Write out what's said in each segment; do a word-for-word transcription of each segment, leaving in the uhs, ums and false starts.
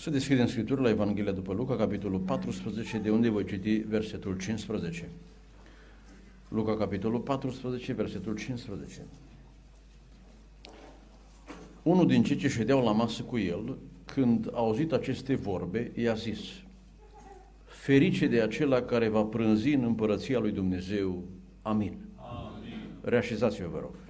Să deschidem Scriptura la Evanghelia după Luca, capitolul paisprezece, de unde voi citi versetul cincisprezece. Luca, capitolul paisprezece, versetul cincisprezece. Unul din cei ce ședeau la masă cu el, când a auzit aceste vorbe, i-a zis: ferice de acela care va prânzi în împărăția lui Dumnezeu. Amin. Amin. Reașezați-vă, vă rog.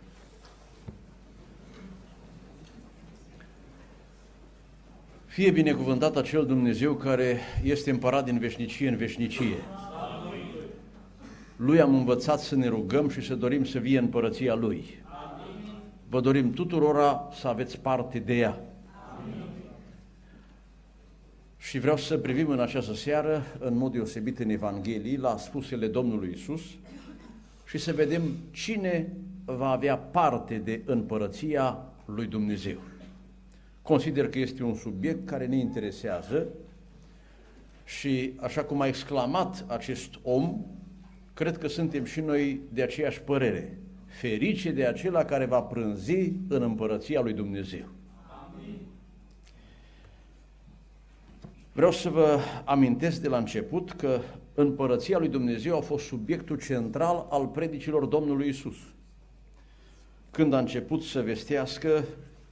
Fie binecuvântat acel Dumnezeu care este împărat din veșnicie în veșnicie. Amin. Lui am învățat să ne rugăm și să dorim să vie împărăția Lui. Amin. Vă dorim tuturora să aveți parte de ea. Amin. Și vreau să privim în această seară, în mod deosebit în Evanghelii, la spusele Domnului Iisus și să vedem cine va avea parte de împărăția lui Dumnezeu. Consider că este un subiect care ne interesează și, așa cum a exclamat acest om, cred că suntem și noi de aceeași părere. Ferice de acela care va prânzi în împărăția lui Dumnezeu. Amin. Vreau să vă amintesc de la început că împărăția lui Dumnezeu a fost subiectul central al predicilor Domnului Iisus. Când a început să vestească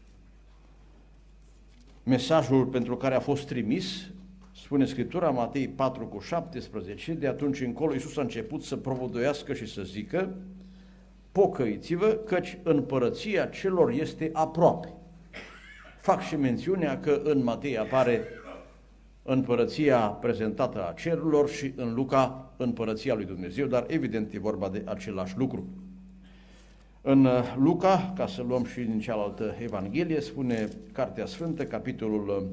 mesajul pentru care a fost trimis, spune Scriptura, Matei patru cu șaptesprezece, de atunci încolo Iisus a început să propovăduiască și să zică: pocăiți-vă, căci împărăția celor este aproape. Fac și mențiunea că în Matei apare împărăția prezentată a cerurilor și în Luca împărăția lui Dumnezeu, dar evident e vorba de același lucru. În Luca, ca să luăm și din cealaltă Evanghelie, spune Cartea Sfântă, capitolul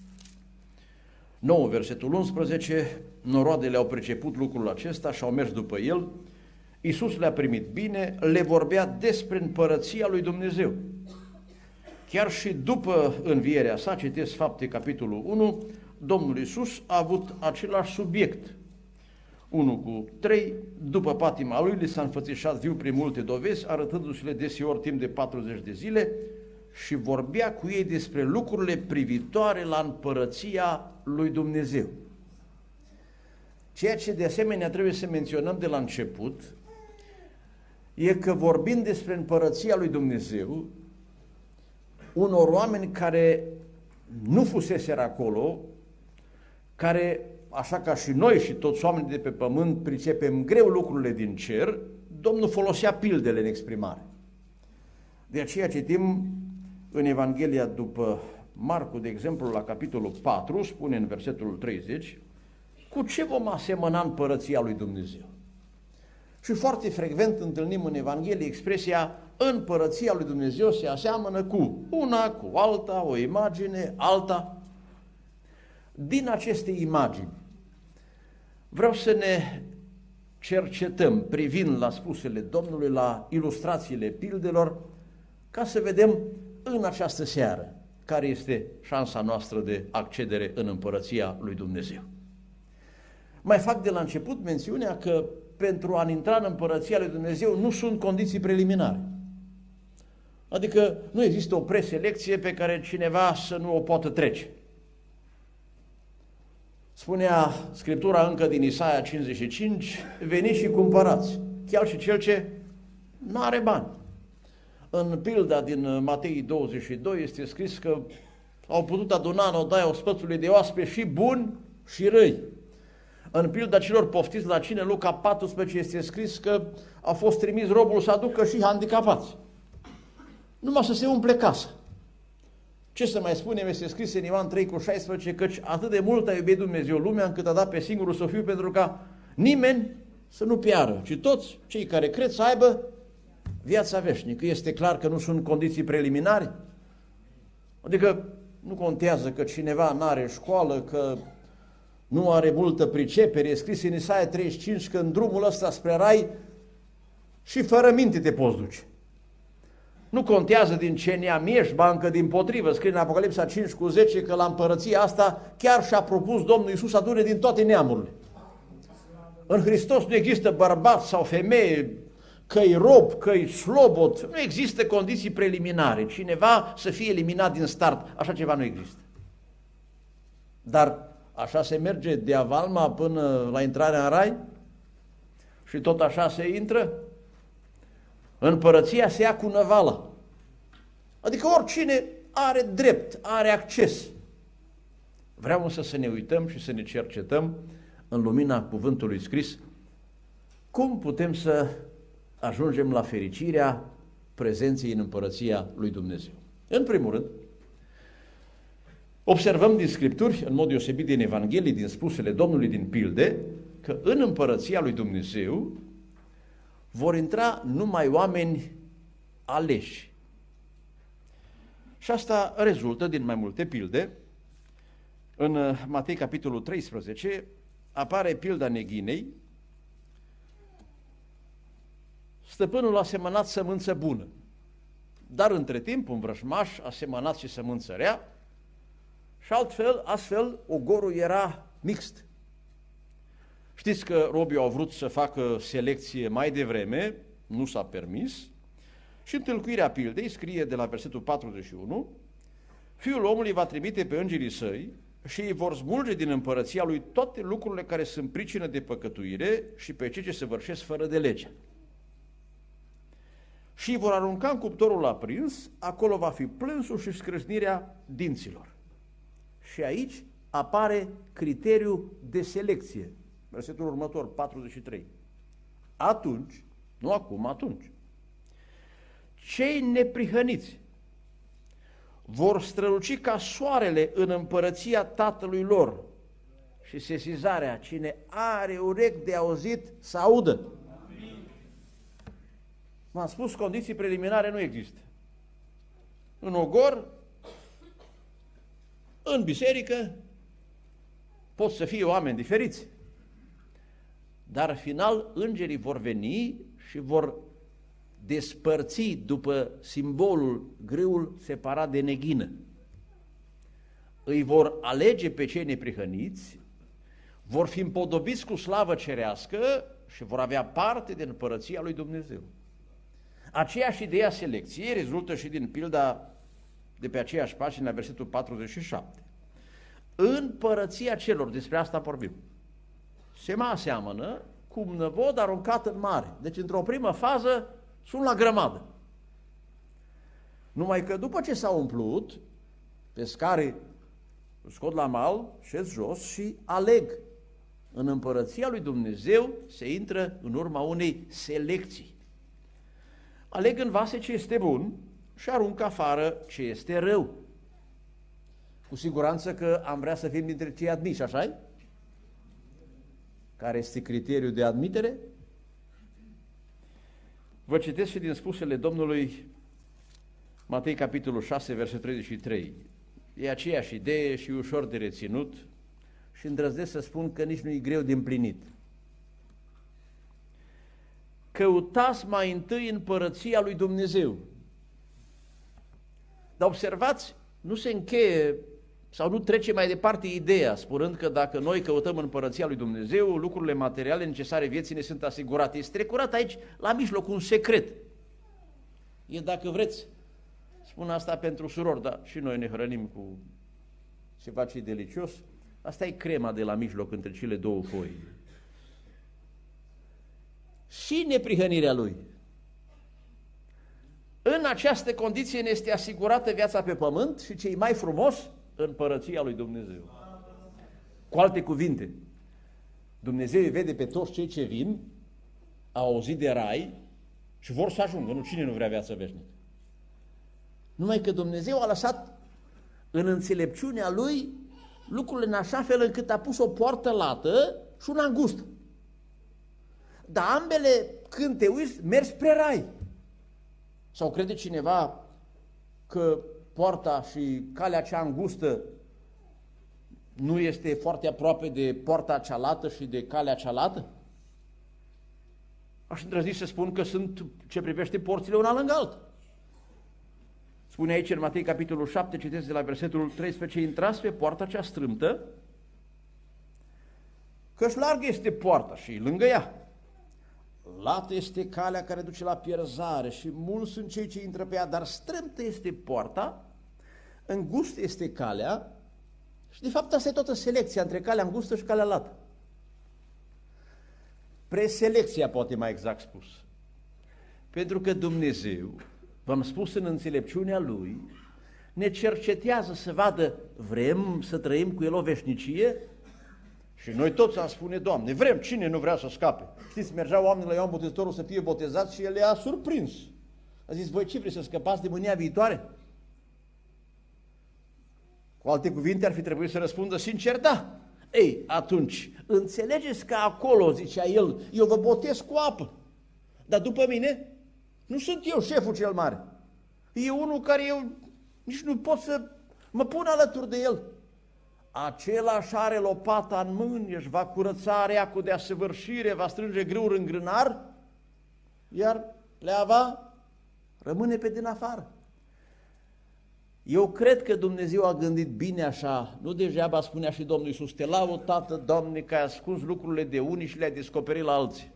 nouă, versetul unsprezece, noroadele au priceput lucrul acesta și au mers după el, Iisus le-a primit bine, le vorbea despre împărăția lui Dumnezeu. Chiar și după învierea sa, citesc Fapte, capitolul unu, Domnul Iisus a avut același subiect. unu cu trei, după patima lui, li s-a înfățișat viu prin multe dovezi, arătându-se-le deseori timp de patruzeci de zile și vorbea cu ei despre lucrurile privitoare la împărăția lui Dumnezeu. Ceea ce de asemenea trebuie să menționăm de la început e că vorbind despre împărăția lui Dumnezeu, unor oameni care nu fuseseră acolo, care, așa ca și noi și toți oamenii de pe pământ, pricepem greu lucrurile din cer, Domnul folosea pildele în exprimare. De aceea citim în Evanghelia după Marcu, de exemplu, la capitolul patru, spune în versetul treizeci, cu ce vom asemăna împărăția lui Dumnezeu? Și foarte frecvent întâlnim în Evanghelie expresia împărăția lui Dumnezeu se aseamănă cu una, cu alta, o imagine, alta. Din aceste imagini vreau să ne cercetăm privind la spusele Domnului, la ilustrațiile pildelor, ca să vedem în această seară care este șansa noastră de accedere în împărăția lui Dumnezeu. Mai fac de la început mențiunea că pentru a intra în împărăția lui Dumnezeu nu sunt condiții preliminare. Adică nu există o preselecție pe care cineva să nu o poată trece. Spunea Scriptura încă din Isaia cincizeci și cinci, veniți și cumpărați, chiar și cel ce nu are bani. În pilda din Matei douăzeci și doi este scris că au putut aduna în odaia ospățului de oaspeți și buni și răi. În pilda celor poftiți la cine, Luca paisprezece, este scris că a fost trimis robul să aducă și handicapați. Numai să se umple casa. Ce să mai spunem, este scris în Ioan trei cu șaisprezece, căci atât de mult a iubit Dumnezeu lumea încât a dat pe singurul să fiu pentru ca nimeni să nu piară, ci toți cei care cred să aibă viața veșnică. Este clar că nu sunt condiții preliminare? Adică nu contează că cineva nu are școală, că nu are multă pricepere. E scris în Isaia treizeci și cinci că în drumul ăsta spre rai și fără minte te poți duce. Nu contează din ce neam ești, ba încă dimpotrivă. Scrie în Apocalipsa cinci cu zece că la împărăția asta chiar și-a propus Domnul Iisus să adune din toate neamurile. În Hristos nu există bărbat sau femeie, că-i rob, că-i slobod, nu există condiții preliminare. Cineva să fie eliminat din start, așa ceva nu există. Dar așa se merge de avalma până la intrarea în rai? Și tot așa se intră? Împărăția se ia cu năvala. Adică oricine are drept, are acces. Vreau însă să ne uităm și să ne cercetăm în lumina cuvântului scris cum putem să ajungem la fericirea prezenței în împărăția lui Dumnezeu. În primul rând, observăm din Scripturi, în mod deosebit din Evanghelii, din spusele Domnului, din pilde, că în împărăția lui Dumnezeu vor intra numai oameni aleși. Și asta rezultă din mai multe pilde. În Matei, capitolul treisprezece, apare pilda neghinei. Stăpânul a semănat sămânță bună, dar între timp un vrăjmaș a semănat și sămânță rea și altfel, astfel, ogorul era mixt. Știți că robii au vrut să facă selecție mai devreme, nu s-a permis, și în tâlcuirea pildei scrie de la versetul patruzeci și unu: Fiul omului va trimite pe îngerii săi și îi vor smulge din împărăția lui toate lucrurile care sunt pricină de păcătuire și pe cei ce se vârșesc fără de lege. Și îi vor arunca în cuptorul aprins, acolo va fi plânsul și scrâșnirea dinților. Și aici apare criteriul de selecție. Versetul următor, patruzeci și trei. Atunci, nu acum, atunci, cei neprihăniți vor străluci ca soarele în împărăția Tatălui lor. Și sesizarea, cine are urechi de auzit, să audă. V-am spus, condiții preliminare nu există. În ogor, în biserică, pot să fie oameni diferiți. Dar în final, îngerii vor veni și vor despărți după simbolul grâul separat de neghină. Îi vor alege pe cei neprihăniți, vor fi împodobiți cu slavă cerească și vor avea parte de împărăția lui Dumnezeu. Aceeași idee a selecției rezultă și din pilda de pe aceeași pagină, versetul patruzeci și șapte. Împărăția celor, despre asta vorbim, se mai aseamănă cu un năvod aruncat în mare. Deci, într-o primă fază, sunt la grămadă. Numai că după ce s-au umplut, pescarii scot la mal, șez jos și aleg. În împărăția lui Dumnezeu se intră în urma unei selecții. Aleg în vase ce este bun și aruncă afară ce este rău. Cu siguranță că am vrea să fim dintre cei admiși, așa-i? Care este criteriul de admitere? Vă citesc și din spusele Domnului, Matei, capitolul șase, versetul treizeci și trei. E aceeași idee și ușor de reținut și îndrăznesc să spun că nici nu e greu de împlinit. Căutați mai întâi împărăția lui Dumnezeu. Dar observați, nu se încheie sau nu trece mai departe ideea, spunând că dacă noi căutăm împărăția lui Dumnezeu, lucrurile materiale necesare vieții ne sunt asigurate. Este strecurat aici, la mijloc, un secret. E, dacă vreți, spun asta pentru surori, dar și noi ne hrănim cu ceva ce delicios. Asta e crema de la mijloc între cele două foi. Și neprihănirea lui. În această condiție ne este asigurată viața pe pământ și ce-i mai frumos, împărăția lui Dumnezeu. Cu alte cuvinte, Dumnezeu îi vede pe toți cei ce vin, au auzit de rai și vor să ajungă. Nu, cine nu vrea viață veșnică? Numai că Dumnezeu a lăsat în înțelepciunea lui lucrurile în așa fel încât a pus o poartă lată și una îngustă. Dar ambele, când te uiți, mergi spre rai. Sau crede cineva că poarta și calea cea îngustă nu este foarte aproape de poarta cea lată și de calea cea lată? Aș îndrăzni să spun că sunt, ce privește porțile, una lângă alta. Spune aici în Matei, capitolul șapte, citesc de la versetul treisprezece, intrați pe poarta cea strâmtă, căci largă este poarta și lângă ea. Lată este calea care duce la pierzare și mulți sunt cei ce intră pe ea, dar strâmtă este poarta, îngustă este calea Și de fapt asta e toată selecția între calea îngustă și calea lată. Preselecția, poate mai exact spus. Pentru că Dumnezeu, v-am spus în înțelepciunea Lui, ne cercetează să vadă, vrem să trăim cu El o veșnicie? Și noi toți am spune, Doamne, vrem, cine nu vrea să scape? Știți, mergeau oamenii la Ioan Botezătorul să fie botezați și El le-a surprins. A zis, voi ce vreți, să scăpați de mânia viitoare? Cu alte cuvinte, ar fi trebuit să răspundă sincer, da. Ei, atunci, înțelegeți că acolo, zicea El, eu vă botez cu apă, dar după mine nu sunt eu șeful cel mare. E unul care eu nici nu pot să mă pun alături de El. Același are lopata în mâini, își va curăța areacul de asăvârșire, va strânge grâuri în grânar, iar pleava rămâne pe din afară. Eu cred că Dumnezeu a gândit bine așa, nu degeaba spunea și Domnul Iisus, te laud, Tată, Doamne, că ai ascuns lucrurile de unii și le-ai descoperit la alții.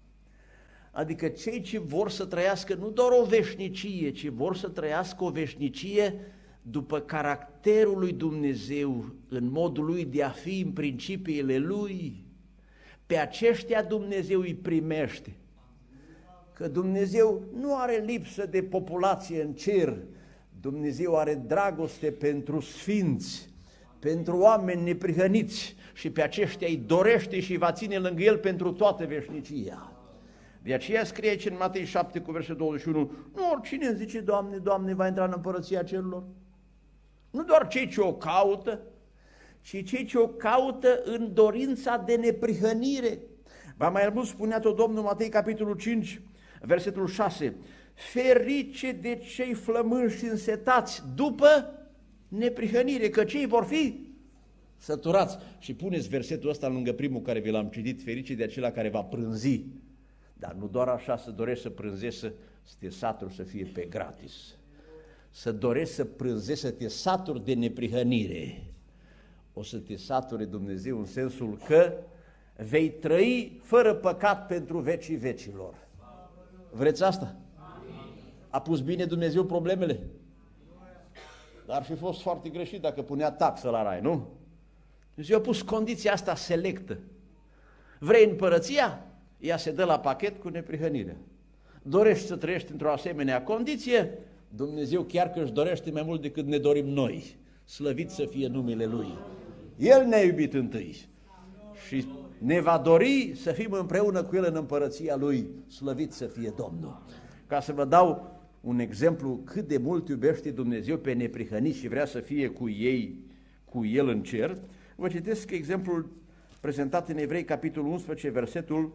Adică cei ce vor să trăiască nu doar o veșnicie, ci vor să trăiască o veșnicie după caracterul lui Dumnezeu, în modul lui de a fi, în principiile lui, pe aceștia Dumnezeu îi primește. Că Dumnezeu nu are lipsă de populație în cer, Dumnezeu are dragoste pentru sfinți, pentru oameni neprihăniți și pe aceștia îi dorește și va ține lângă El pentru toată veșnicia. De aceea scrie aici în Matei șapte cu versetul douăzeci și unu, nu oricine îmi zice, Doamne, Doamne, va intra în împărăția cerurilor. Nu doar cei ce o caută, ci cei ce o caută în dorința de neprihănire. Va mai mult spunea tot Domnul Matei, capitolul cinci, versetul șase, ferice de cei flămânzi și însetați după neprihănire, că cei vor fi săturați. Și puneți versetul ăsta lângă primul care vi l-am citit, ferice de acela care va prânzi. Dar nu doar așa să dorești să prânzești, să, să te saturi să fie pe gratis. Să dorești să prânzești, să te saturi de neprihănire. O să te sature Dumnezeu în sensul că vei trăi fără păcat pentru vecii vecilor. Vreți asta? A pus bine Dumnezeu problemele? Dar ar fi fost foarte greșit dacă punea taxă la rai, nu? Dumnezeu a pus condiția asta selectă. Vrei împărăția? Ea se dă la pachet cu neprihănirea. Dorești să trăiești într-o asemenea condiție? Dumnezeu chiar că își dorește mai mult decât ne dorim noi. Slăvit să fie numele Lui. El ne-a iubit întâi și ne va dori să fim împreună cu El în împărăția Lui. Slăvit să fie Domnul. Ca să vă dau un exemplu cât de mult iubește Dumnezeu pe neprihăniți și vrea să fie cu ei, cu El în cer, vă citesc exemplul prezentat în Evrei, capitolul unsprezece, versetul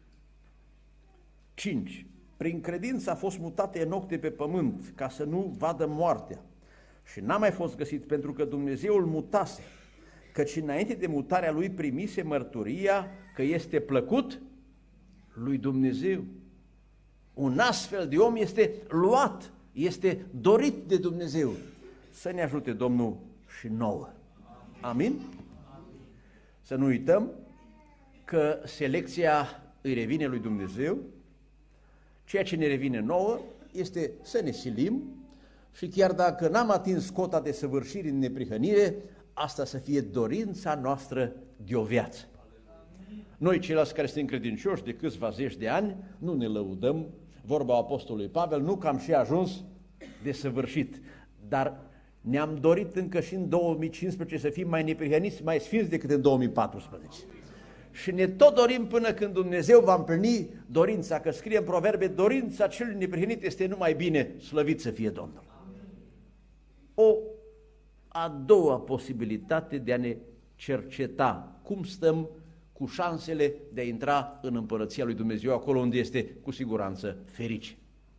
cinci. Prin credință a fost mutat Enoc de pe pământ, ca să nu vadă moartea. Și n-a mai fost găsit, pentru că Dumnezeu îl mutase, căci înainte de mutarea lui primise mărturia că este plăcut lui Dumnezeu. Un astfel de om este luat, este dorit de Dumnezeu. Să ne ajute Domnul și nouă. Amin? Să nu uităm că selecția îi revine lui Dumnezeu. Ceea ce ne revine nouă este să ne silim și chiar dacă n-am atins cota de săvârșire în neprihănire, asta să fie dorința noastră de o viață. Noi, ceilalți care suntem credincioși de câțiva zeci de ani, nu ne lăudăm, vorba apostolului Pavel, nu că am și ajuns de săvârșit, dar ne-am dorit încă și în două mii cincisprezece să fim mai neprihăniți, mai sfinți decât în două mii paisprezece. Și ne tot dorim până când Dumnezeu va împlini dorința, că scrie în Proverbe, dorința celui neprihănit este numai bine, slăvit să fie Domnul. O a doua posibilitate de a ne cerceta cum stăm cu șansele de a intra în împărăția lui Dumnezeu, acolo unde este cu siguranță ferice.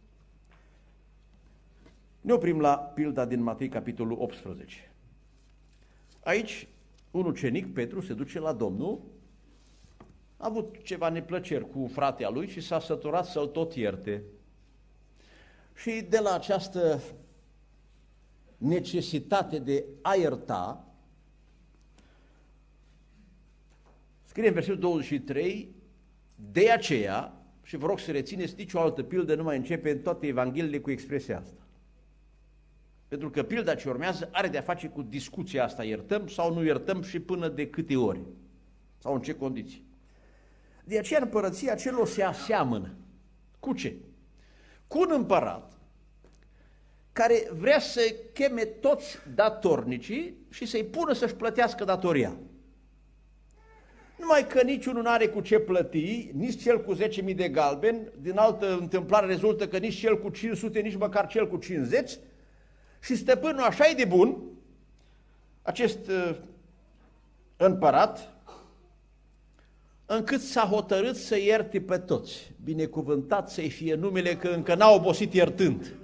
Ne oprim la pilda din Matei, capitolul optsprezece. Aici, un ucenic, Petru, se duce la Domnul, a avut ceva neplăceri cu fratea lui și s-a săturat să-l tot ierte. Și de la această necesitate de a ierta, scrie în versetul douăzeci și trei, de aceea, și vă rog să rețineți, nicio altă pildă nu mai începe în toate Evangheliile cu expresia asta. Pentru că pilda ce urmează are de-a face cu discuția asta, iertăm sau nu iertăm și până de câte ori, sau în ce condiții. De aceea împărăția celor se aseamănă. Cu ce? Cu un împărat care vrea să cheme toți datornicii și să-i pună să-și plătească datoria. Numai că niciunul nu are cu ce plăti, nici cel cu zece mii de galbeni, din altă întâmplare rezultă că nici cel cu cinci sute, nici măcar cel cu cincizeci, și stăpânul așa e de bun, acest uh, împărat, încât s-a hotărât să ierte pe toți. Binecuvântat să-i fie numele, că încă n-a obosit iertând.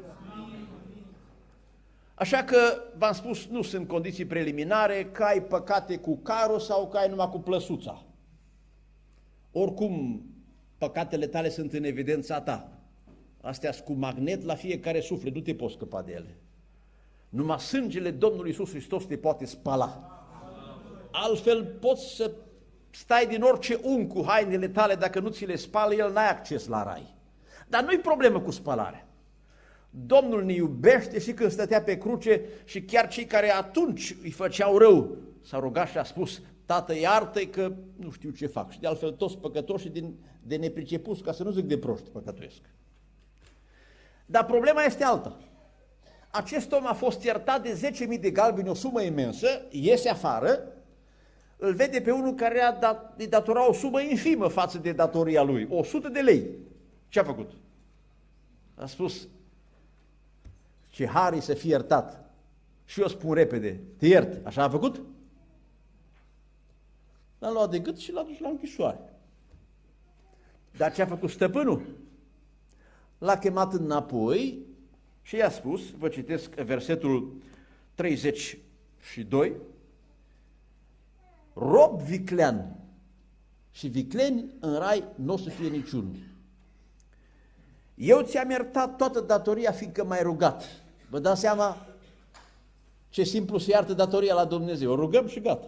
Așa că, v-am spus, nu sunt condiții preliminare, că ai păcate cu carul sau că ai numai cu plăsuța. Oricum, păcatele tale sunt în evidența ta. Astea sunt cu magnet la fiecare suflet, nu te poți scăpa de ele. Numai sângele Domnului Iisus Hristos te poate spăla. Altfel poți să stai din orice un cu hainele tale, dacă nu ți le spală, el n-ai acces la rai. Dar nu-i problemă cu spălarea. Domnul ne iubește și când stătea pe cruce și chiar cei care atunci îi făceau rău s-a rugat și a spus: Tată, iartă-i că nu știu ce fac. Și de altfel toți păcătoșii din, de nepricepuți, ca să nu zic de proști, păcătuiesc. Dar problema este alta. Acest om a fost iertat de zece mii de galbeni, o sumă imensă, iese afară, îl vede pe unul care a dat, îi datora o sumă infimă față de datoria lui, o sută de lei. Ce a făcut? A spus: ce har să fie iertat. Și eu spun repede: te iert. Așa a făcut? L-a luat de gât și l-a dus la închisoare. Dar ce a făcut stăpânul? L-a chemat înapoi și i-a spus, vă citesc versetul treizeci și doi, rob viclean și vicleni în rai nu o să fie niciunul. Eu ți-am iertat toată datoria, fiindcă m-ai rugat. Vă dați seama ce simplu se iartă datoria la Dumnezeu. O rugăm și gata.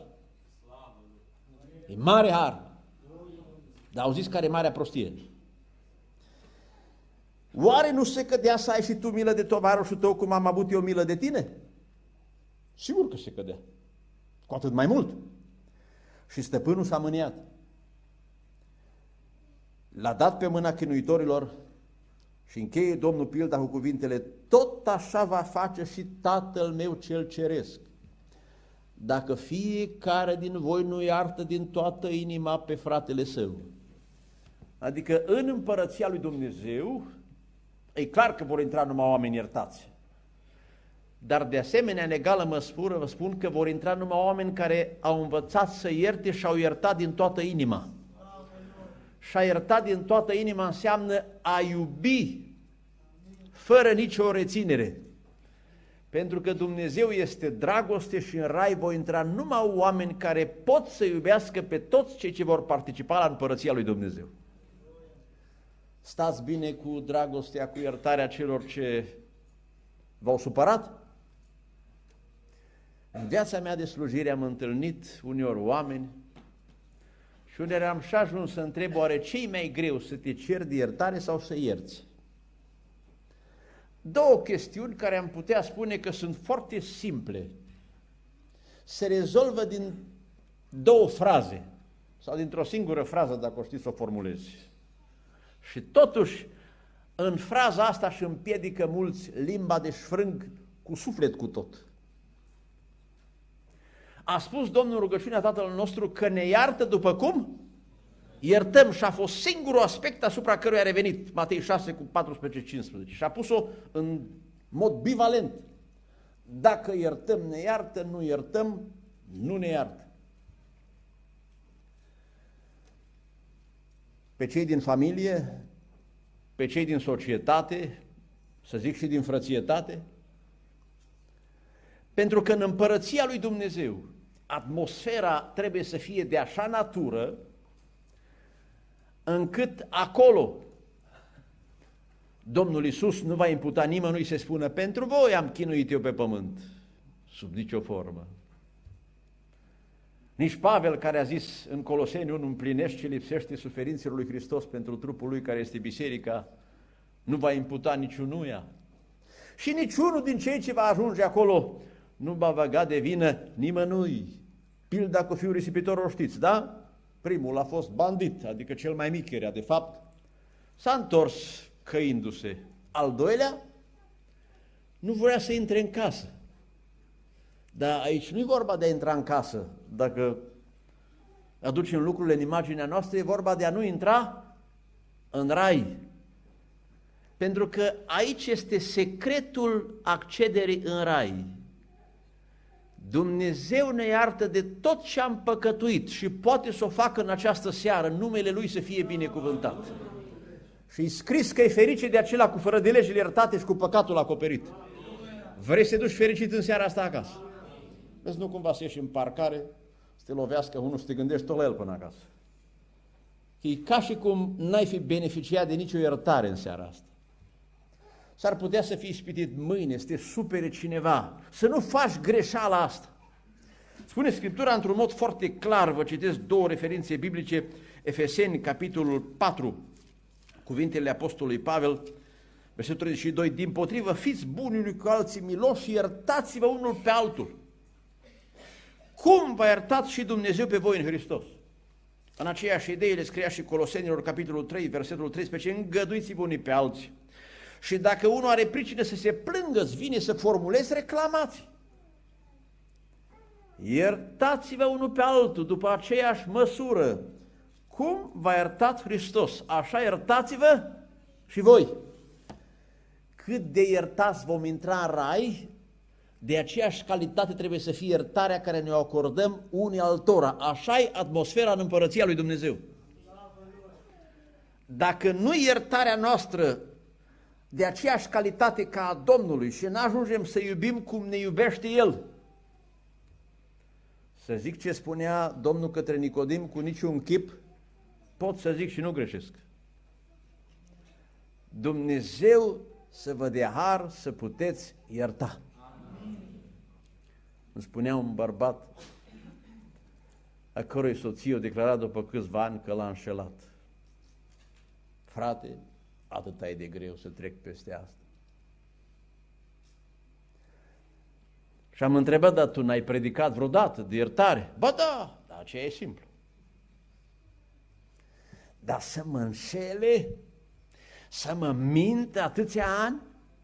E mare har. Dar auziți care e marea prostie? Oare nu se cădea să ai și tu milă de tovarășul tău cum am avut eu milă de tine? Sigur că se cădea. Cu atât mai mult. Și stăpânul s-a mâniat. L-a dat pe mâna chinuitorilor și încheie Domnul pilda cu cuvintele: tot așa va face și Tatăl meu cel ceresc, dacă fiecare din voi nu iartă din toată inima pe fratele său. Adică în împărăția lui Dumnezeu e clar că vor intra numai oameni iertați. Dar de asemenea, în egală măsură, vă spun că vor intra numai oameni care au învățat să ierte și au iertat din toată inima. Și a iertat din toată inima înseamnă a iubi fără nicio reținere. Pentru că Dumnezeu este dragoste și în rai vor intra numai oameni care pot să iubească pe toți cei ce vor participa la împărăția lui Dumnezeu. Stați bine cu dragostea, cu iertarea celor ce v-au supărat? În viața mea de slujire am întâlnit uneori oameni și uneori am și ajuns să întreb: oare ce-i mai greu, să te ceri de iertare sau să ierți? Două chestiuni care am putea spune că sunt foarte simple. Se rezolvă din două fraze sau dintr-o singură frază, dacă o știi să o formulezi. Și totuși, în fraza asta își împiedică mulți limba de șfrâng cu suflet cu tot. A spus Domnul în rugăciunea Tatălui nostru că ne iartă după cum iertăm, și a fost singurul aspect asupra căruia a revenit Matei șase cu paisprezece cincisprezece și a pus-o în mod bivalent. Dacă iertăm, ne iartă; nu iertăm, nu ne iartă. Pe cei din familie, pe cei din societate, să zic și din frățietate, pentru că în împărăția lui Dumnezeu atmosfera trebuie să fie de așa natură încât acolo Domnul Iisus nu va imputa nimănui să spună: pentru voi am chinuit eu pe pământ, sub nicio formă. Nici Pavel, care a zis în Coloseni unu: împlinește ce lipsește suferințelor lui Hristos pentru trupul lui care este biserica, nu va imputa niciunuia. Și niciunul din cei ce va ajunge acolo nu va băga de vină nimănui. Pilda cu fiul risipitor o știți, da? Primul a fost bandit, adică cel mai mic era de fapt. S-a întors căindu-se. Al doilea nu vrea să intre în casă. Dar aici nu e vorba de a intra în casă. Dacă aducem lucrurile în imaginea noastră, e vorba de a nu intra în rai. Pentru că aici este secretul accederii în rai. Dumnezeu ne iartă de tot ce am păcătuit și poate să o facă în această seară, numele Lui să fie binecuvântat. Și-i scris că e fericit de acela cu fără de legile iertate și cu păcatul acoperit. Vrei să te duci fericit în seara asta acasă? Vezi, nu cumva să ieși în parcare, să te lovească unul, să te gândești tot la el până acasă. E ca și cum n-ai fi beneficiat de nicio iertare în seara asta. S-ar putea să fii ispitit mâine, să te supere cineva, să nu faci greșeala asta. Spune Scriptura într-un mod foarte clar, vă citesc două referințe biblice, Efeseni, capitolul patru, cuvintele apostolului Pavel, versetul treizeci și doi, dimpotrivă, fiți buni unii cu alții miloși și iertați-vă unul pe altul. Cum v-a iertat și Dumnezeu pe voi în Hristos? În aceeași idee le scria și Colosenilor, capitolul trei, versetul treisprezece, îngăduiți-vă unii pe alții. Și dacă unul are pricină să se plângă, îți vine să formulezi reclamații. Iertați-vă unul pe altul după aceeași măsură. Cum v-a iertat Hristos, așa iertați-vă și voi. Cât de iertați vom intra în rai, de aceeași calitate trebuie să fie iertarea care ne-o acordăm unii altora. Așa e atmosfera în împărăția lui Dumnezeu. Dacă nu iertarea noastră de aceeași calitate ca a Domnului și nu ajungem să iubim cum ne iubește El, să zic ce spunea Domnul către Nicodim, cu niciun chip pot să zic și nu greșesc. Dumnezeu să vă dea har să puteți ierta. Amin. Îmi spunea un bărbat a cărui soție o declarat după câțiva ani că l-a înșelat. Frate, atât e de greu să trec peste asta. Și am întrebat, dar tu n-ai predicat vreodată de iertare? Ba da, dar aceea e simplu. Dar să mă înșele, să mă mint atâția ani?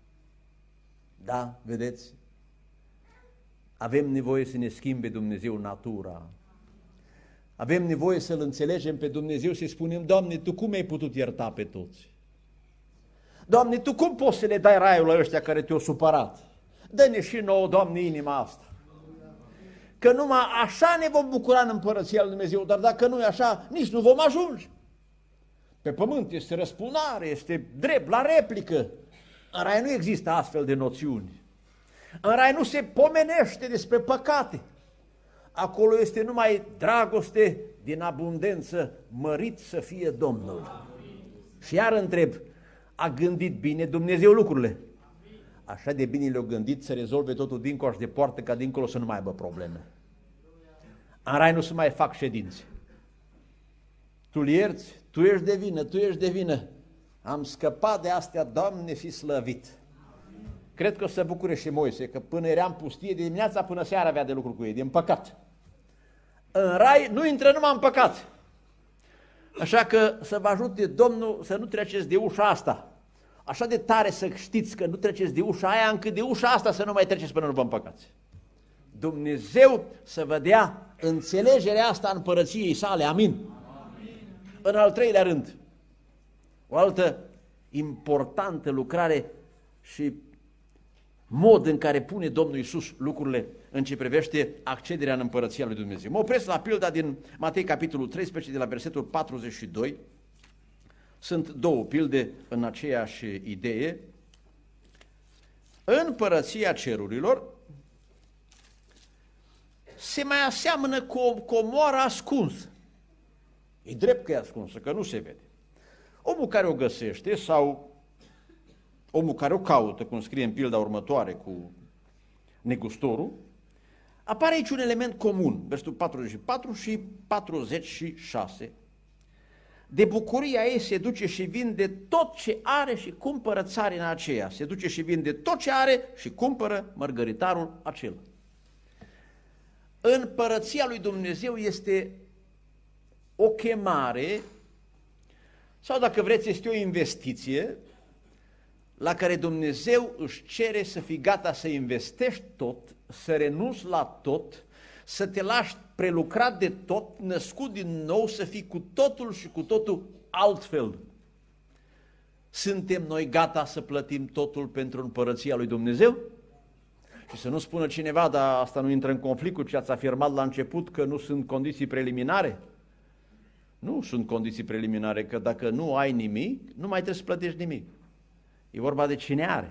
Da, vedeți? Avem nevoie să ne schimbe Dumnezeu natura. Avem nevoie să-L înțelegem pe Dumnezeu și să spunem, Doamne, Tu cum ai putut ierta pe toți? Doamne, Tu cum poți să le dai raiul la ăștia care te-au supărat? Dă-ne și nouă, Doamne, inima asta. Că numai așa ne vom bucura în împărăția lui Dumnezeu, dar dacă nu e așa, nici nu vom ajunge. Pe pământ este răspunare, este drept la replică. În rai nu există astfel de noțiuni. În rai nu se pomenește despre păcate. Acolo este numai dragoste din abundență, mărit să fie Domnul. Și iar întreb, a gândit bine Dumnezeu lucrurile? Așa de bine le-au gândit să rezolve totul dincolo de poartă, ca dincolo să nu mai aibă probleme. În rai nu se mai fac ședințe. Tu-l ierți, tu ești de vină, tu ești de vină. Am scăpat de astea, Doamne, fi slăvit. Cred că o să bucure și Moise, că până era în pustie, de dimineața până seara avea de lucru cu ei, din păcat. În rai nu intră numai în păcat. Așa că să vă ajute Domnul să nu treceți de ușa asta. Așa de tare să știți că nu treceți de ușa aia, încât de ușa asta să nu mai treceți până nu vă împăcați. Dumnezeu să vă dea înțelegerea asta în împărăției sale. Amin. Amin. În al treilea rând, o altă importantă lucrare și mod în care pune Domnul Iisus lucrurile în ce privește accederea în împărăția lui Dumnezeu. Mă opresc la pilda din Matei, capitolul treisprezece, de la versetul patruzeci și doi. Sunt două pilde în aceeași idee. În împărăția cerurilor se mai aseamănă cu o comoară ascunsă. E drept că e ascunsă, că nu se vede. Omul care o găsește sau omul care o caută, cum scrie în pilda următoare cu negustorul, apare aici un element comun, versetul patruzeci și patru și patruzeci și șase. de bucuria ei se duce și vinde tot ce are și cumpără țarina aceea. Se duce și vinde tot ce are și cumpără mărgăritarul acela. În Împărăția lui Dumnezeu este o chemare, sau dacă vreți este o investiție, la care Dumnezeu își cere să fii gata să investești tot, să renunți la tot, să te lași prelucrat de tot, născut din nou, să fii cu totul și cu totul altfel. Suntem noi gata să plătim totul pentru Împărăția lui Dumnezeu? Și să nu spună cineva, dar asta nu intră în conflict cu ce ați afirmat la început, că nu sunt condiții preliminare? Nu sunt condiții preliminare, că dacă nu ai nimic, nu mai trebuie să plătești nimic. E vorba de cine are.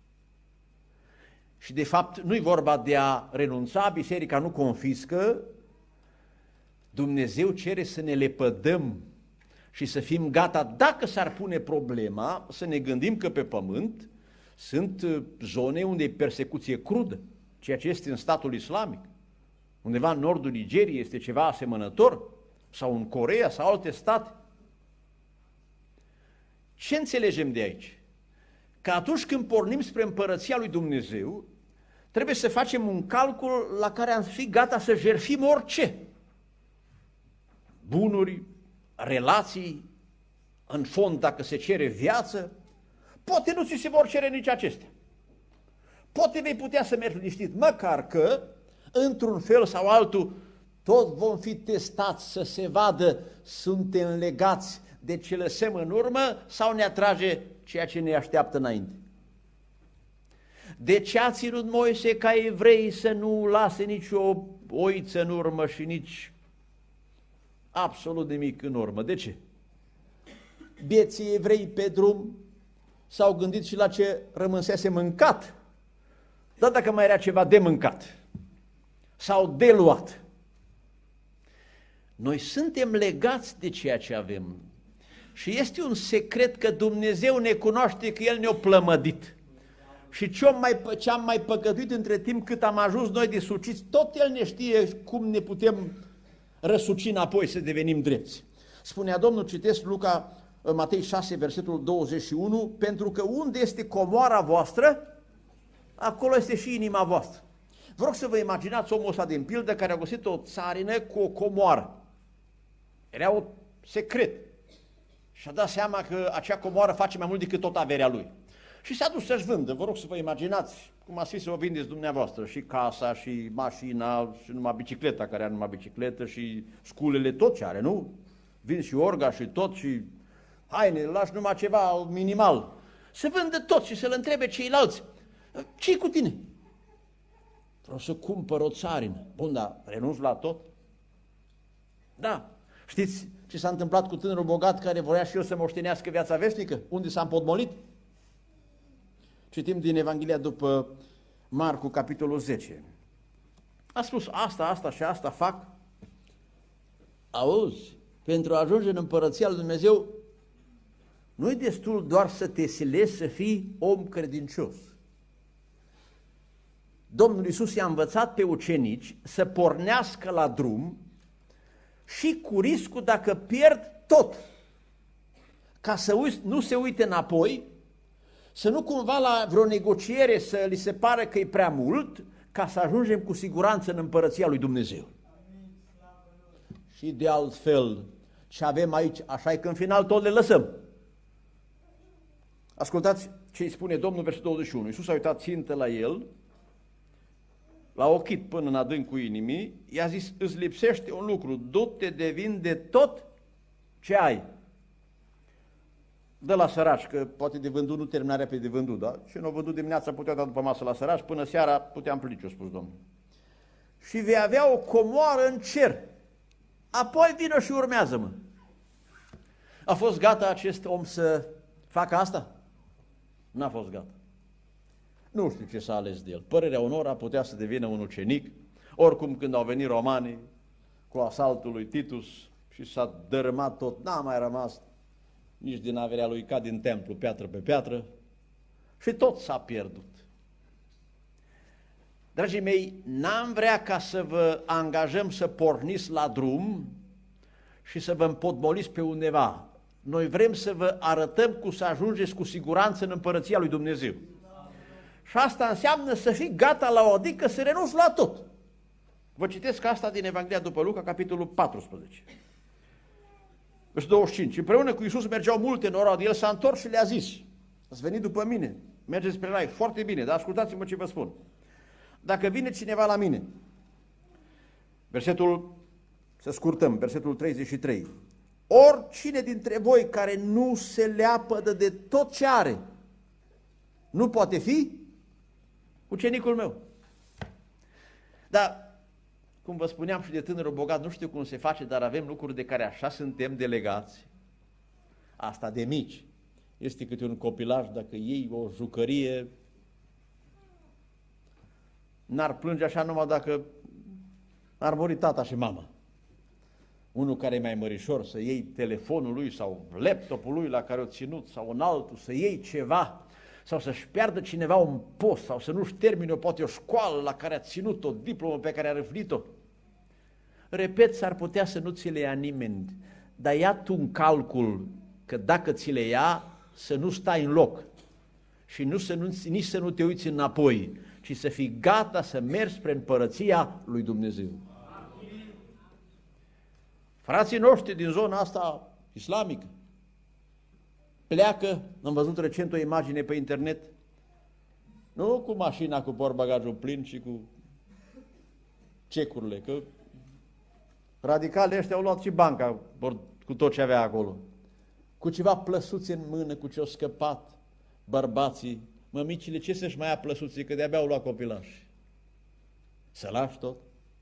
Și de fapt nu e vorba de a renunța, biserica nu confiscă, Dumnezeu cere să ne lepădăm și să fim gata, dacă s-ar pune problema, să ne gândim că pe pământ sunt zone unde e persecuție crudă, ceea ce este în statul islamic. Undeva în nordul Nigeriei este ceva asemănător, sau în Coreea sau alte state. Ce înțelegem de aici? Că atunci când pornim spre Împărăția lui Dumnezeu, trebuie să facem un calcul la care am fi gata să jertfim orice. Bunuri, relații, în fond dacă se cere viață, poate nu ți se vor cere nici acestea. Poate vei putea să mergi liniștit, măcar că, într-un fel sau altul, tot vom fi testați să se vadă, suntem legați de ce lăsăm în urmă sau ne atrage ceea ce ne așteaptă înainte. De ce a ținut Moise ca evrei să nu lase nici o oiță în urmă și nici absolut nimic în urmă? De ce? Bieții evrei pe drum s-au gândit și la ce rămânsese mâncat, dar dacă mai era ceva de mâncat sau de luat. Noi suntem legați de ceea ce avem și este un secret că Dumnezeu ne cunoaște, că El ne-a plămădit. Și ce-am mai, ce-am mai păcătuit între timp cât am ajuns noi de suciți, tot El ne știe cum ne putem răsuci înapoi să devenim drepți. Spunea Domnul, citesc Luca, Matei șase, versetul douăzeci și unu, pentru că unde este comoara voastră, acolo este și inima voastră. Vă rog să vă imaginați omul ăsta din pildă care a găsit o țarină cu o comoară. Era un secret. Și-a dat seama că acea comoară face mai mult decât tot averea lui. Și s-a dus să-și vândă. Vă rog să vă imaginați cum ați fi să o vindeți dumneavoastră. Și casa, și mașina, și numai bicicleta, care are numai bicicletă, și sculele, tot ce are, nu? Vin și orga și tot, și haine, lași numai ceva minimal. Să vândă tot și să-l întrebe ceilalți. Ce-i cu tine? Vreau să cumpăr o țarină. Bun, dar renunț la tot? Da. Știți ce s-a întâmplat cu tânărul bogat care voia și el să moștenească viața veșnică? Unde s-a împotmolit? Citim din Evanghelia după Marcu, capitolul zece. A spus asta, asta și asta fac. Auzi, pentru a ajunge în Împărăția lui Dumnezeu, nu-i destul doar să te silești să fii om credincios. Domnul Iisus i-a învățat pe ucenici să pornească la drum și cu riscul dacă pierd tot, ca să uiți, nu se uite înapoi, să nu cumva la vreo negociere să li se pare că e prea mult, ca să ajungem cu siguranță în Împărăția lui Dumnezeu. Și de altfel, ce avem aici, așa e că în final tot le lăsăm. Ascultați ce îi spune Domnul, versetul douăzeci și unu. Iisus a uitat țintă la el, l-a ochit până în adâncul inimii, i-a zis, îți lipsește un lucru, du-te de vinde tot ce ai. Dă la săraci, că poate de vândut nu termina repede de vândut, da? Și nu vândut dimineața, putea da după masă la săraci, până seara putea împli ce-a spus Domnul. Și vei avea o comoară în cer. Apoi vină și urmează-mă. A fost gata acest om să facă asta? N-a fost gata. Nu știu ce s-a ales de el. Părerea unora putea să devină un ucenic, oricum când au venit romanii cu asaltul lui Titus și s-a dărâmat tot, n-a mai rămas nici din averea lui, ca din templu, piatră pe piatră, și tot s-a pierdut. Dragii mei, n-am vrea ca să vă angajăm să porniți la drum și să vă împotmoliți pe undeva. Noi vrem să vă arătăm cum să ajungeți cu siguranță în împărăția lui Dumnezeu. Și asta înseamnă să fii gata la o adică să renunți la tot. Vă citesc asta din Evanghelia după Luca, capitolul paisprezece. Versetul douăzeci și cinci. Împreună cu Iisus mergeau multe noroade. El s-a întors și le-a zis: ați venit după mine, mergeți spre rai. Foarte bine, dar ascultați-mă ce vă spun. Dacă vine cineva la mine, versetul, să scurtăm, versetul treizeci și trei. Oricine dintre voi care nu se leapădă de tot ce are, nu poate fi ucenicul meu. Dar, cum vă spuneam și de tânărul bogat, nu știu cum se face, dar avem lucruri de care așa suntem delegați. Asta de mici. Este câte un copilaj, dacă iei o jucărie, n-ar plânge așa numai dacă ar muri tata și mama. Unul care e mai mărișor, să iei telefonul lui sau laptopul lui la care o ținut sau un altul, să iei ceva sau să-și piardă cineva un post sau să nu-și termine poate o școală la care a ținut o diplomă pe care a răflit-o. Repet, s-ar putea să nu ți le ia nimeni, dar ia tu un calcul că dacă ți le ia, să nu stai în loc și nu să nu, nici să nu te uiți înapoi, ci să fii gata să mergi spre împărăția lui Dumnezeu. Frații noștri din zona asta islamică pleacă, am văzut recent o imagine pe internet, nu cu mașina cu portbagajul plin, ci cu cecurile, că radicalii ăștia au luat și banca cu tot ce avea acolo, cu ceva plăsuțe în mână, cu ce-au scăpat bărbații, mămicile, ce să-și mai ia plăsuțe, că de-abia au luat copilași. Să lași tot?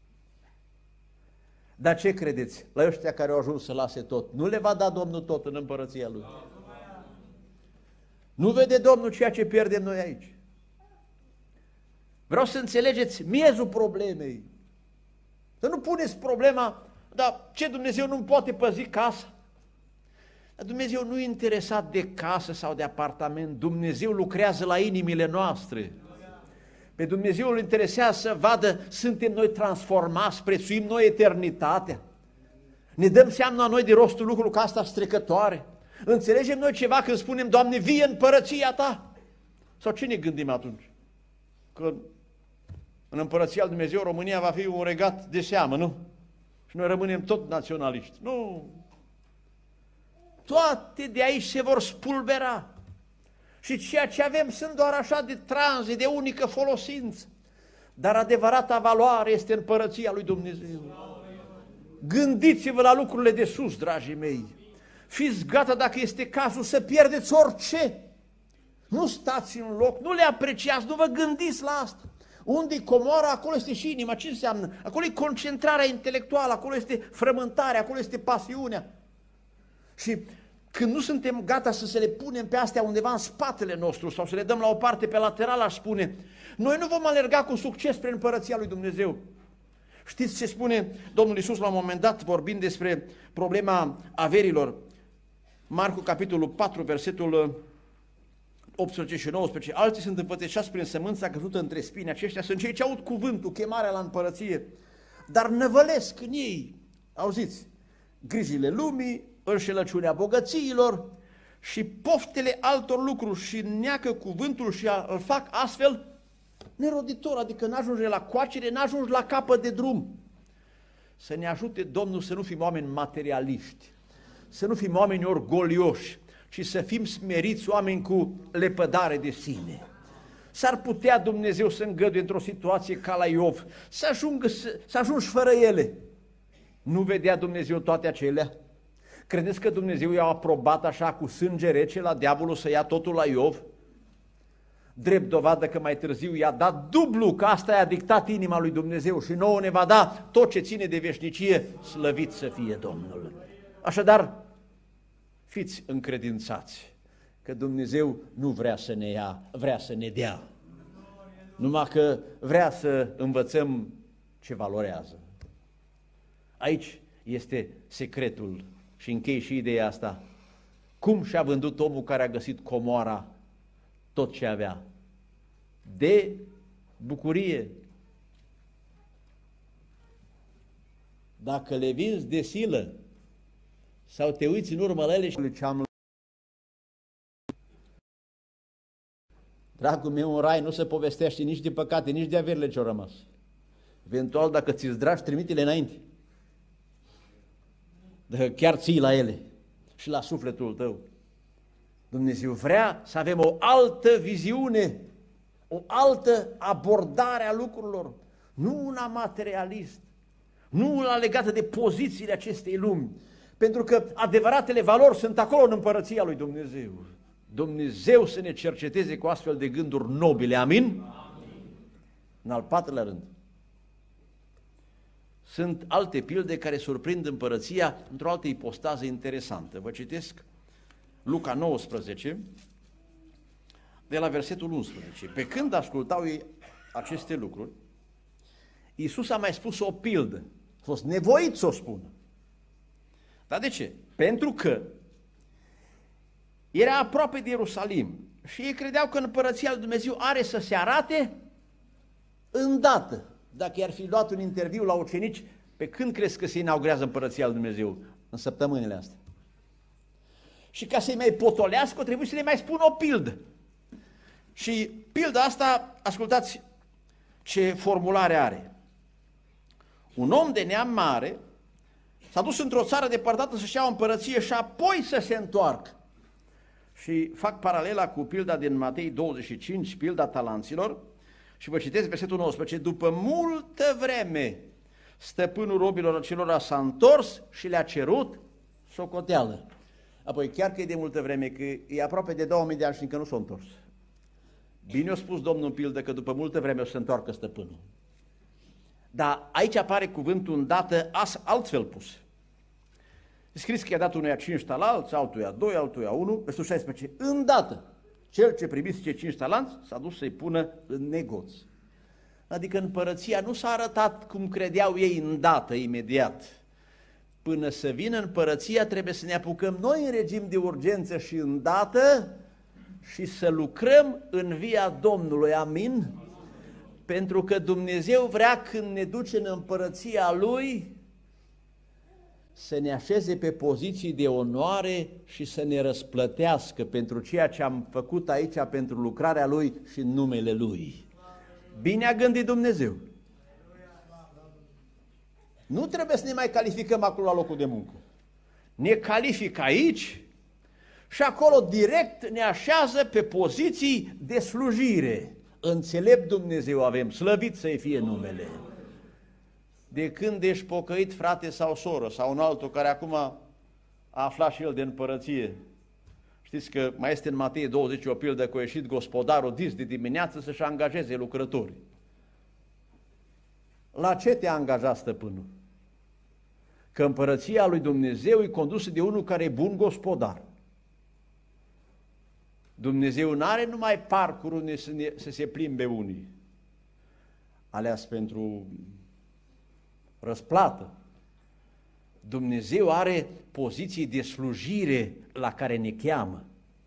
Dar ce credeți? La ăștia care au ajuns să lase tot, nu le va da Domnul tot în împărăția Lui? Nu vede Domnul ceea ce pierdem noi aici? Vreau să înțelegeți miezul problemei. Să nu puneți problema, dar ce, Dumnezeu nu poate păzi casa? Dar Dumnezeu nu e interesat de casă sau de apartament, Dumnezeu lucrează la inimile noastre. Pe Dumnezeu îl interesează să vadă, suntem noi transformați, prețuim noi eternitatea. Ne dăm seama noi de rostul lucrului că asta strecătoare. Înțelegem noi ceva când spunem, Doamne, vie în împărăția Ta? Sau ce ne gândim atunci? Că în împărăția lui Dumnezeu România va fi un regat de seamă, nu? Și noi rămânem tot naționaliști. Nu! Toate de aici se vor spulbera. Și ceea ce avem sunt doar așa de tranze, de unică folosință. Dar adevărata valoare este împărăția lui Dumnezeu. Gândiți-vă la lucrurile de sus, dragii mei. Fiți gata, dacă este cazul, să pierdeți orice. Nu stați în loc, nu le apreciați, nu vă gândiți la asta. Unde-i comoara, acolo este și inima. Ce înseamnă? Acolo e concentrarea intelectuală, acolo este frământarea, acolo este pasiunea. Și când nu suntem gata să se le punem pe astea undeva în spatele nostru sau să le dăm la o parte pe lateral, aș spune, noi nu vom alerga cu succes spre împărăția lui Dumnezeu. Știți ce spune Domnul Iisus la un moment dat, vorbind despre problema averilor? Marcu, capitolul patru, versetul optsprezece și nouăsprezece. Alții sunt împătășați prin sămânța căzută între spini. Aceștia sunt cei ce aud cuvântul, chemarea la împărăție, dar năvălesc în ei, auziți, grijile lumii, înșelăciunea bogățiilor și poftele altor lucruri și neacă cuvântul și îl fac astfel neroditor, adică n-ajunge la coacere, n-ajunge la capăt de drum. Să ne ajute Domnul să nu fim oameni materialiști, să nu fim oameni orgolioși, ci să fim smeriți, oameni cu lepădare de sine. S-ar putea Dumnezeu să îngăduie într-o situație ca la Iov, să, ajungă, să, să ajungi fără ele. Nu vedea Dumnezeu toate acelea? Credeți că Dumnezeu i-a aprobat așa cu sânge rece la diavolul să ia totul la Iov? Drept dovadă că mai târziu i-a dat dublu, că asta i-a dictat inima lui Dumnezeu și nouă ne va da tot ce ține de veșnicie, slăvit să fie Domnul. Așadar, fiți încredințați că Dumnezeu nu vrea să ne ia, vrea să ne dea, numai că vrea să învățăm ce valorează. Aici este secretul și închei și ideea asta. Cum și-a vândut omul care a găsit comoara tot ce avea? De bucurie. Dacă le vinzi de silă, Sau te uiți în urmă la ele și ce am. Dragul meu, în rai nu se povestește nici de păcate, nici de averile ce-au rămas. Eventual, dacă ți-ți dragi, trimite-le înainte. Dacă chiar ții la ele și la sufletul tău. Dumnezeu vrea să avem o altă viziune, o altă abordare a lucrurilor, nu una materialist, nu una legată de pozițiile acestei lumi, pentru că adevăratele valori sunt acolo în împărăția lui Dumnezeu. Dumnezeu să ne cerceteze cu astfel de gânduri nobile, amin? Amin. În al patrulea rând, sunt alte pilde care surprind împărăția într-o altă ipostază interesantă. Vă citesc Luca nouăsprezece, de la versetul unsprezece. Pe când ascultau ei aceste lucruri, Iisus a mai spus o pildă. A fost nevoit să o spună. Dar de ce? Pentru că era aproape de Ierusalim și ei credeau că împărăția lui Dumnezeu are să se arate îndată. Dacă i-ar fi luat un interviu la ucenici, pe când crezi că se inaugurează împărăția lui Dumnezeu? În săptămânile astea. Și ca să-i mai potolească, trebuie să le mai spun o pildă. Și pilda asta, ascultați ce formulare are. Un om de neam mare s-a dus într-o țară depărtată să-și ia o împărăție și apoi să se întoarcă. Și fac paralela cu pilda din Matei douăzeci și cinci, pilda talanților, și vă citesc versetul nouăsprezece. După multă vreme, stăpânul robilor acelora s-a întors și le-a cerut socoteală. Apoi, chiar că e de multă vreme, că e aproape de două mii de ani și încă nu s-a întors. Bine a spus Domnul în pildă că după multă vreme o să se întoarcă stăpânul. Dar aici apare cuvântul îndată altfel pus. Scris că i-a dat unuia cinci talanți, altuia doi, altuia unu, versetul șaisprezece. Îndată, cel ce primise cei cinci talanți s-a dus să-i pună în negoț. Adică împărăția nu s-a arătat cum credeau ei îndată, imediat. Până să vină împărăția trebuie să ne apucăm noi în regim de urgență și îndată și să lucrăm în via Domnului, amin? Pentru că Dumnezeu vrea când ne duce în împărăția Lui să ne așeze pe poziții de onoare și să ne răsplătească pentru ceea ce am făcut aici, pentru lucrarea Lui și în numele Lui. Bine a gândit Dumnezeu. Nu trebuie să ne mai calificăm acolo la locul de muncă. Ne califică aici și acolo direct ne așează pe poziții de slujire. Înțelept Dumnezeu avem, slăvit să-i fie numele. De când ești pocăit, frate sau soră, sau un altul care acum a aflat și el de împărăție. Știți că mai este în Matei douăzeci o pildă că a ieșit gospodarul dis de dimineață să-și angajeze lucrători. La ce te-a angajat stăpânul? Că împărăția lui Dumnezeu e condusă de unul care e bun gospodar. Dumnezeu nu are numai parcuri unde să, ne, să se plimbe unii, aleas pentru răsplată. Dumnezeu are poziții de slujire la care ne cheamă.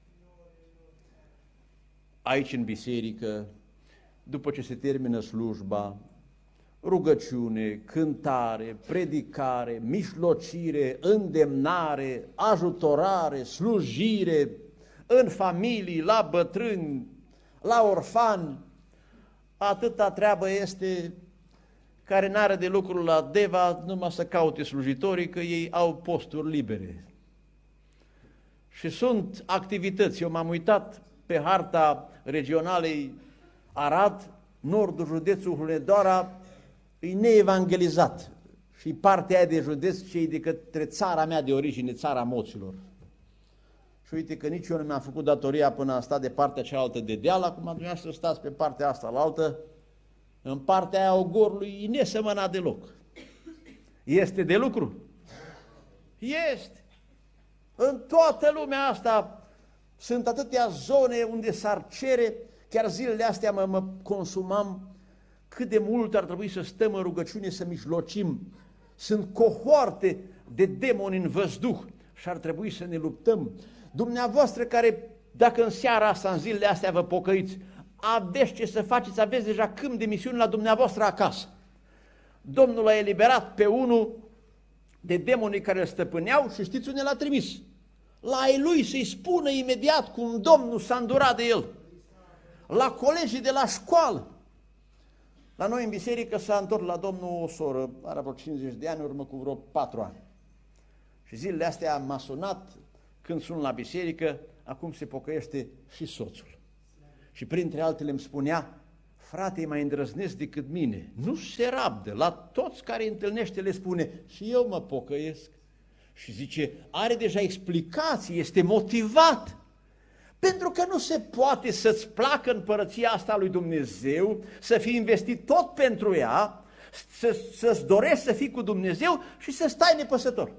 Aici în biserică, după ce se termină slujba, rugăciune, cântare, predicare, mișlocire, îndemnare, ajutorare, slujire, în familii, la bătrâni, la orfani, atâta treabă este care n-are de lucru la Deva, numai să caute slujitorii, că ei au posturi libere. Și sunt activități. Eu m-am uitat pe harta regionalei Arad, nordul județul Hunedoara, e neevangelizat. Și partea aia de județ, cei de către țara mea de origine, țara moților. Și uite că nici eu nu mi-am făcut datoria până am stat de partea cealaltă de deal, acum dumneavoastră stați pe partea asta la altă, în partea aia ogorului e nesămănat deloc. Este de lucru? Este. În toată lumea asta sunt atâtea zone unde s-ar cere, chiar zilele astea mă, mă consumam, cât de mult ar trebui să stăm în rugăciune, să mijlocim. Sunt cohoarte de demoni în văzduh și ar trebui să ne luptăm. Dumneavoastră care, dacă în seara asta, în zilele astea vă pocăiți, aveți ce să faceți, aveți deja câmp de misiuni la dumneavoastră acasă. Domnul a eliberat pe unul de demonii care îl stăpâneau și știți unde l-a trimis? La ai lui să-i spună imediat cum Domnul s-a îndurat de el. La colegii de la școală. La noi în biserică s-a întors la Domnul o soră, are vreo cincizeci de ani, urmă cu vreo patru ani. Și zilele astea m-a sunat, când sun la biserică, acum se pocăiește și soțul. Și printre altele îmi spunea, frate, e mai îndrăznesc decât mine, nu se rabdă, la toți care îi întâlnește le spune, și eu mă pocăiesc. Și zice, are deja explicații, este motivat. Pentru că nu se poate să-ți placă împărăția asta lui Dumnezeu, să fii investit tot pentru ea, să, să-ți dorești să fii cu Dumnezeu și să stai nepăsător.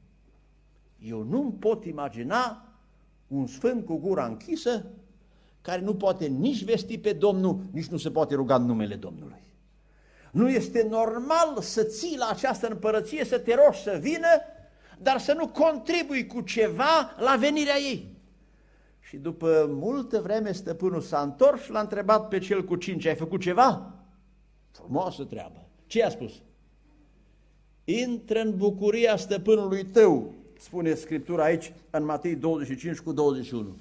Eu nu-mi pot imagina un sfânt cu gura închisă, care nu poate nici vesti pe Domnul, nici nu se poate ruga în numele Domnului. Nu este normal să ții la această împărăție, să te rogi să vină, dar să nu contribui cu ceva la venirea ei. Și după multă vreme stăpânul s-a întors și l-a întrebat pe cel cu cinci, ai făcut ceva? Frumoasă treabă. Ce i-a spus? Intră în bucuria stăpânului tău, spune Scriptura aici în Matei douăzeci și cinci cu douăzeci și unu.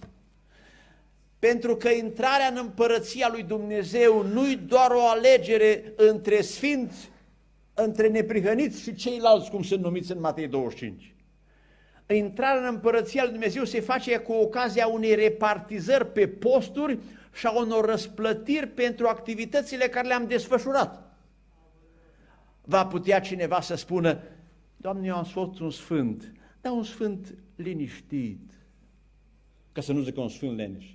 Pentru că intrarea în împărăția lui Dumnezeu nu-i doar o alegere între sfinți, între neprihăniți și ceilalți, cum sunt numiți în Matei douăzeci și cinci. Intrarea în împărăția lui Dumnezeu se face cu ocazia unei repartizări pe posturi și a unor răsplătiri pentru activitățile care le-am desfășurat. Va putea cineva să spună, Doamne, eu am fost un sfânt, dar un sfânt liniștit, ca să nu zică un sfânt leneș.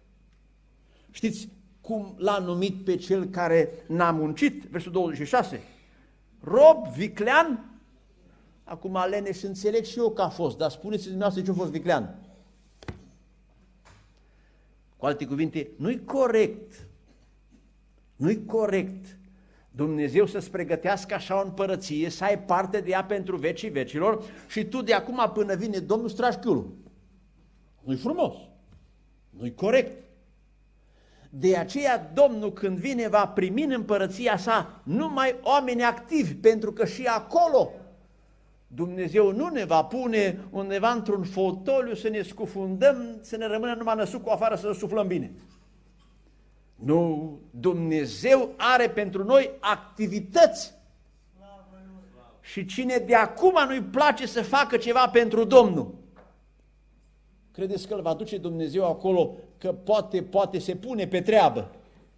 Știți cum l-a numit pe cel care n-a muncit? Versul douăzeci și șase. Rob, viclean. Acum leneș înțeleg și eu că a fost, dar spuneți-mi dumneavoastră ce a fost viclean. Cu alte cuvinte, nu-i corect, nu-i corect Dumnezeu să-ți pregătească așa o împărăție, să ai parte de ea pentru vecii vecilor și tu de acum până vine Domnul îți tragi chiulul. Nu-i frumos, nu-i corect. De aceea Domnul când vine va primi în împărăția sa numai oameni activi, pentru că și acolo Dumnezeu nu ne va pune undeva într-un fotoliu să ne scufundăm, să ne rămână numai năsucul afară să suflăm bine. Nu, Dumnezeu are pentru noi activități. Și cine de acum nu-i place să facă ceva pentru Domnul, credeți că îl va duce Dumnezeu acolo, că poate, poate se pune pe treabă?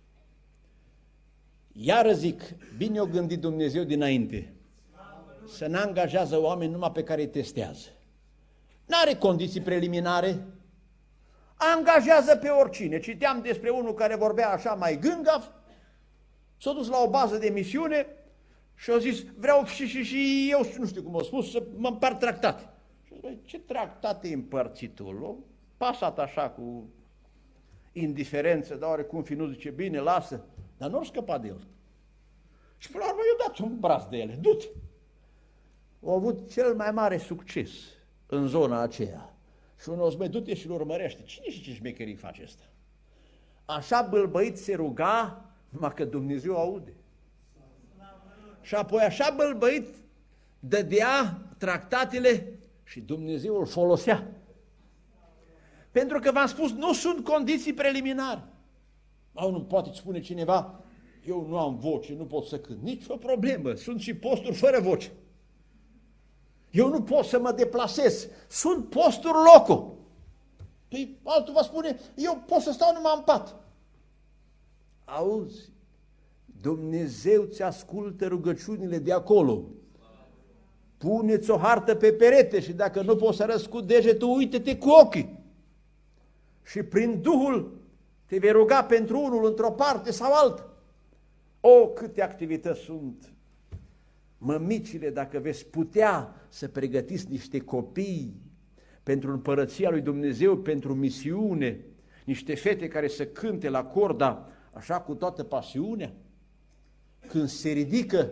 Iară zic, bine o gândit Dumnezeu dinainte, să ne angajează oameni numai pe care îi testează. N-are condiții preliminare, angajează pe oricine. Citeam despre unul care vorbea așa mai gângav, s-a dus la o bază de misiune și a zis, vreau și, și, și eu, nu știu cum a spus, să mă împart tractate. Și a zis, ce tractate împărțit tu? L-a pasat așa cu indiferență, dar oarecum fi nu zice, bine, lasă, dar nu a scăpat de el. Și până la urmă i-a dat un braț de ele, du-te. Au avut cel mai mare succes în zona aceea. Și unul o zis, du-te și-l urmărește. Cine și ce șmecherii face asta? Așa bâlbăit se ruga, numai că Dumnezeu aude. Și apoi așa bâlbăit dădea tractatele și Dumnezeu îl folosea. Pentru că v-am spus, nu sunt condiții preliminare. Au, nu poate spune cineva, eu nu am voce, nu pot să cânt. Nici o problemă, sunt și posturi fără voce. Eu nu pot să mă deplasez, sunt posturi loco. Păi altul va spune, eu pot să stau numai în pat. Auzi, Dumnezeu ți ascultă rugăciunile de acolo. Puneți o hartă pe perete și dacă nu poți să arăți cu degetul, uite-te cu ochii. Și prin Duhul te vei ruga pentru unul într-o parte sau alta. O, câte activități sunt! Mămicile, dacă veți putea să pregătiți niște copii pentru împărăția lui Dumnezeu, pentru misiune, niște fete care să cânte la corda așa cu toată pasiunea, când se ridică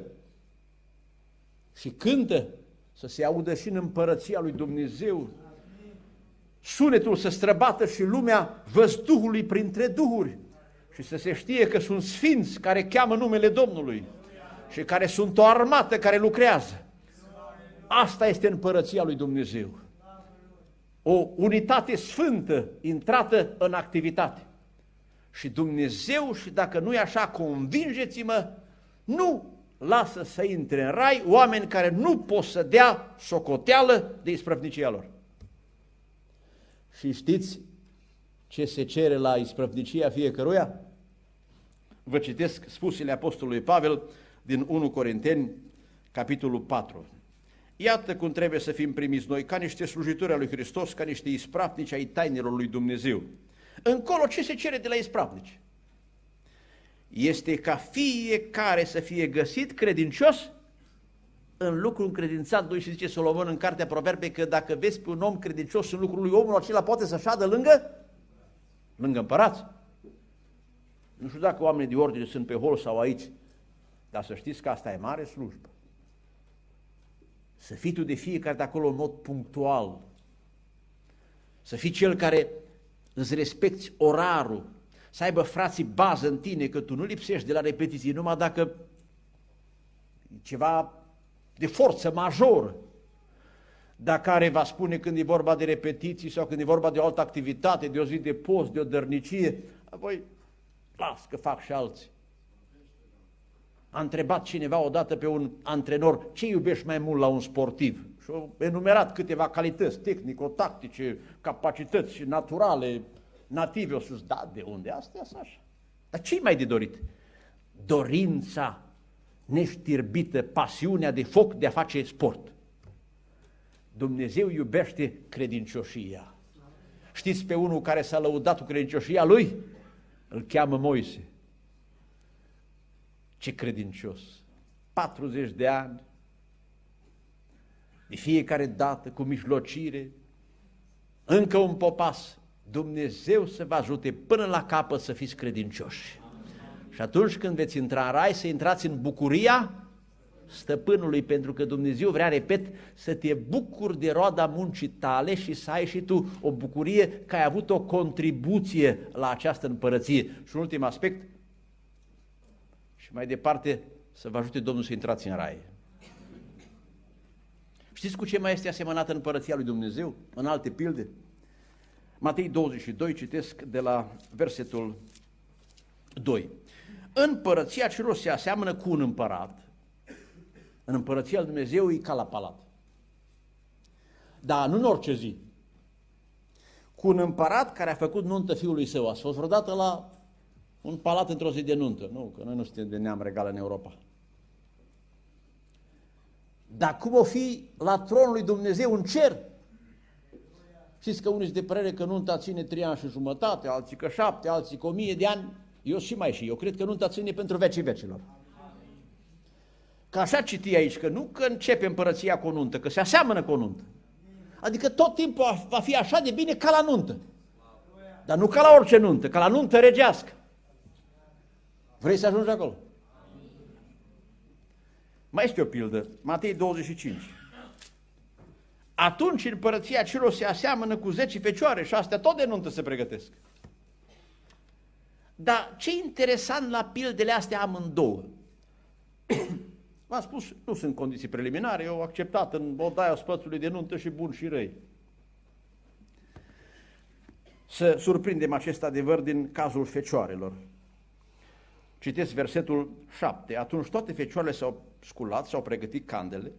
și cântă, să se audă și în împărăția lui Dumnezeu, sunetul să străbată și lumea văzduhului printre duhuri și să se știe că sunt sfinți care cheamă numele Domnului și care sunt o armată care lucrează. Asta este împărăția lui Dumnezeu. O unitate sfântă intrată în activitate. Și Dumnezeu, și dacă nu e așa, convingeți-mă, nu lasă să intre în rai oameni care nu pot să dea socoteală de isprăvnicia lor. Și știți ce se cere la isprăvnicia fiecăruia? Vă citesc spusele apostolului Pavel din întâi Corinteni, capitolul patru. Iată cum trebuie să fim primiți noi, ca niște slujitori al lui Hristos, ca niște ispravnici ai tainelor lui Dumnezeu. Încolo ce se cere de la ispravnici? Este ca fiecare să fie găsit credincios în lucru încredințat lui, și zice Solomon în cartea Proverbe că dacă vezi pe un om credincios în lucrul lui, omul acela poate să șadă lângă, lângă împărați. Nu știu dacă oamenii de ordine sunt pe hol sau aici, dar să știți că asta e mare slujbă. Să fii tu de fiecare de acolo în mod punctual, să fii cel care îți respecti orarul, să aibă frații bază în tine, că tu nu lipsești de la repetiții, numai dacă ceva de forță majoră. Dar care va spune când e vorba de repetiții sau când e vorba de o altă activitate, de o zi de post, de o dărnicie, apoi las că fac și alții. A întrebat cineva odată pe un antrenor ce iubești mai mult la un sportiv și a enumerat câteva calități tehnico-tactice, capacități naturale, native. O spus, da, de unde? Astea sunt așa. Dar ce-i mai de dorit? Dorința neștirbită, pasiunea de foc de a face sport. Dumnezeu iubește credincioșia. Știți pe unul care s-a lăudat cu credincioșia lui? Îl cheamă Moise. Ce credincios! patruzeci de ani, de fiecare dată, cu mijlocire, încă un popas. Dumnezeu să vă ajute până la capăt să fiți credincioși. Și atunci când veți intra în rai, să intrați în bucuria stăpânului, pentru că Dumnezeu vrea, repet, să te bucuri de roada muncii tale și să ai și tu o bucurie că ai avut o contribuție la această împărăție. Și un ultim aspect, și mai departe, să vă ajute Domnul să intrați în rai. Știți cu ce mai este asemănată împărăția lui Dumnezeu? În alte pilde? Matei douăzeci și doi, citesc de la versetul doi. Împărăția celor se aseamănă cu un împărat. În împărăția lui Dumnezeu e ca la palat. Dar nu în orice zi. Cu un împărat care a făcut nuntă fiului său. Ați fost vreodată la un palat într-o zi de nuntă? Nu, că noi nu suntem de neam regal în Europa. Dar cum o fi la tronul lui Dumnezeu în cer? Știți că unii sunt de părere că nunta ține trei ani și jumătate, alții că șapte, alții că o mie de ani. Eu și mai și eu cred că nunta ține pentru vecii vecilor. Că așa citi aici, că nu că începe împărăția cu o nuntă, că se aseamănă cu o nuntă. Adică tot timpul va fi așa de bine ca la nuntă. Dar nu ca la orice nuntă, ca la nuntă regească. Vrei să ajungi acolo? Mai este o pildă, Matei douăzeci și cinci. Atunci împărăția celor se aseamănă cu zece fecioare și astea tot de nuntă se pregătesc. Dar ce interesant la pildele astea amândouă. V-am spus, nu sunt condiții preliminare, eu acceptat în odaia spățului de nuntă și bun și răi. Să surprindem acest adevăr din cazul fecioarelor. Citesc versetul șapte. Atunci toate fecioarele s-au sculat, s-au pregătit candele.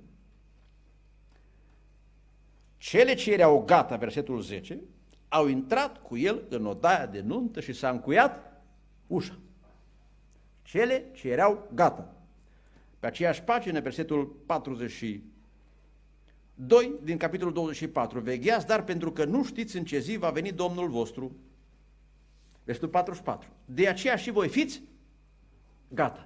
Cele ce erau gata, versetul zece, au intrat cu el în odaia de nuntă și s-a încuiat ușa. Cele ce erau gata. Pe aceeași pagină, versetul patruzeci și doi din capitolul douăzeci și patru. Vegheați, dar pentru că nu știți în ce zi va veni Domnul vostru. Versetul patruzeci și patru. De aceea și voi fiți gata.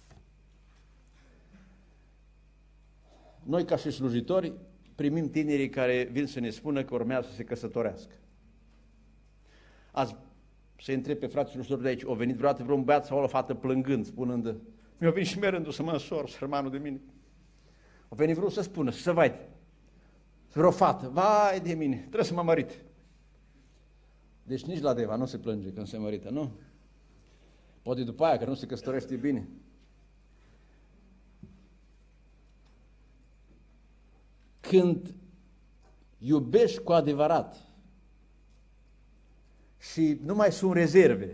Noi ca și slujitori primim tinerii care vin să ne spună că urmează să se căsătorească. Azi se întreb pe frații slujitori de aici, o venit vreodată vreun băiat sau o fată plângând, spunând, mi-a venit și mie rândul să mă însor, sărmanul de mine. O venit vreun să spună, să vai, vreo fată, vai de mine, trebuie să mă mărit. Deci nici la Deva nu se plânge când se mărită, nu? Poate după aia, că nu se căsătorește bine. când iubești cu adevărat și nu mai sunt rezerve,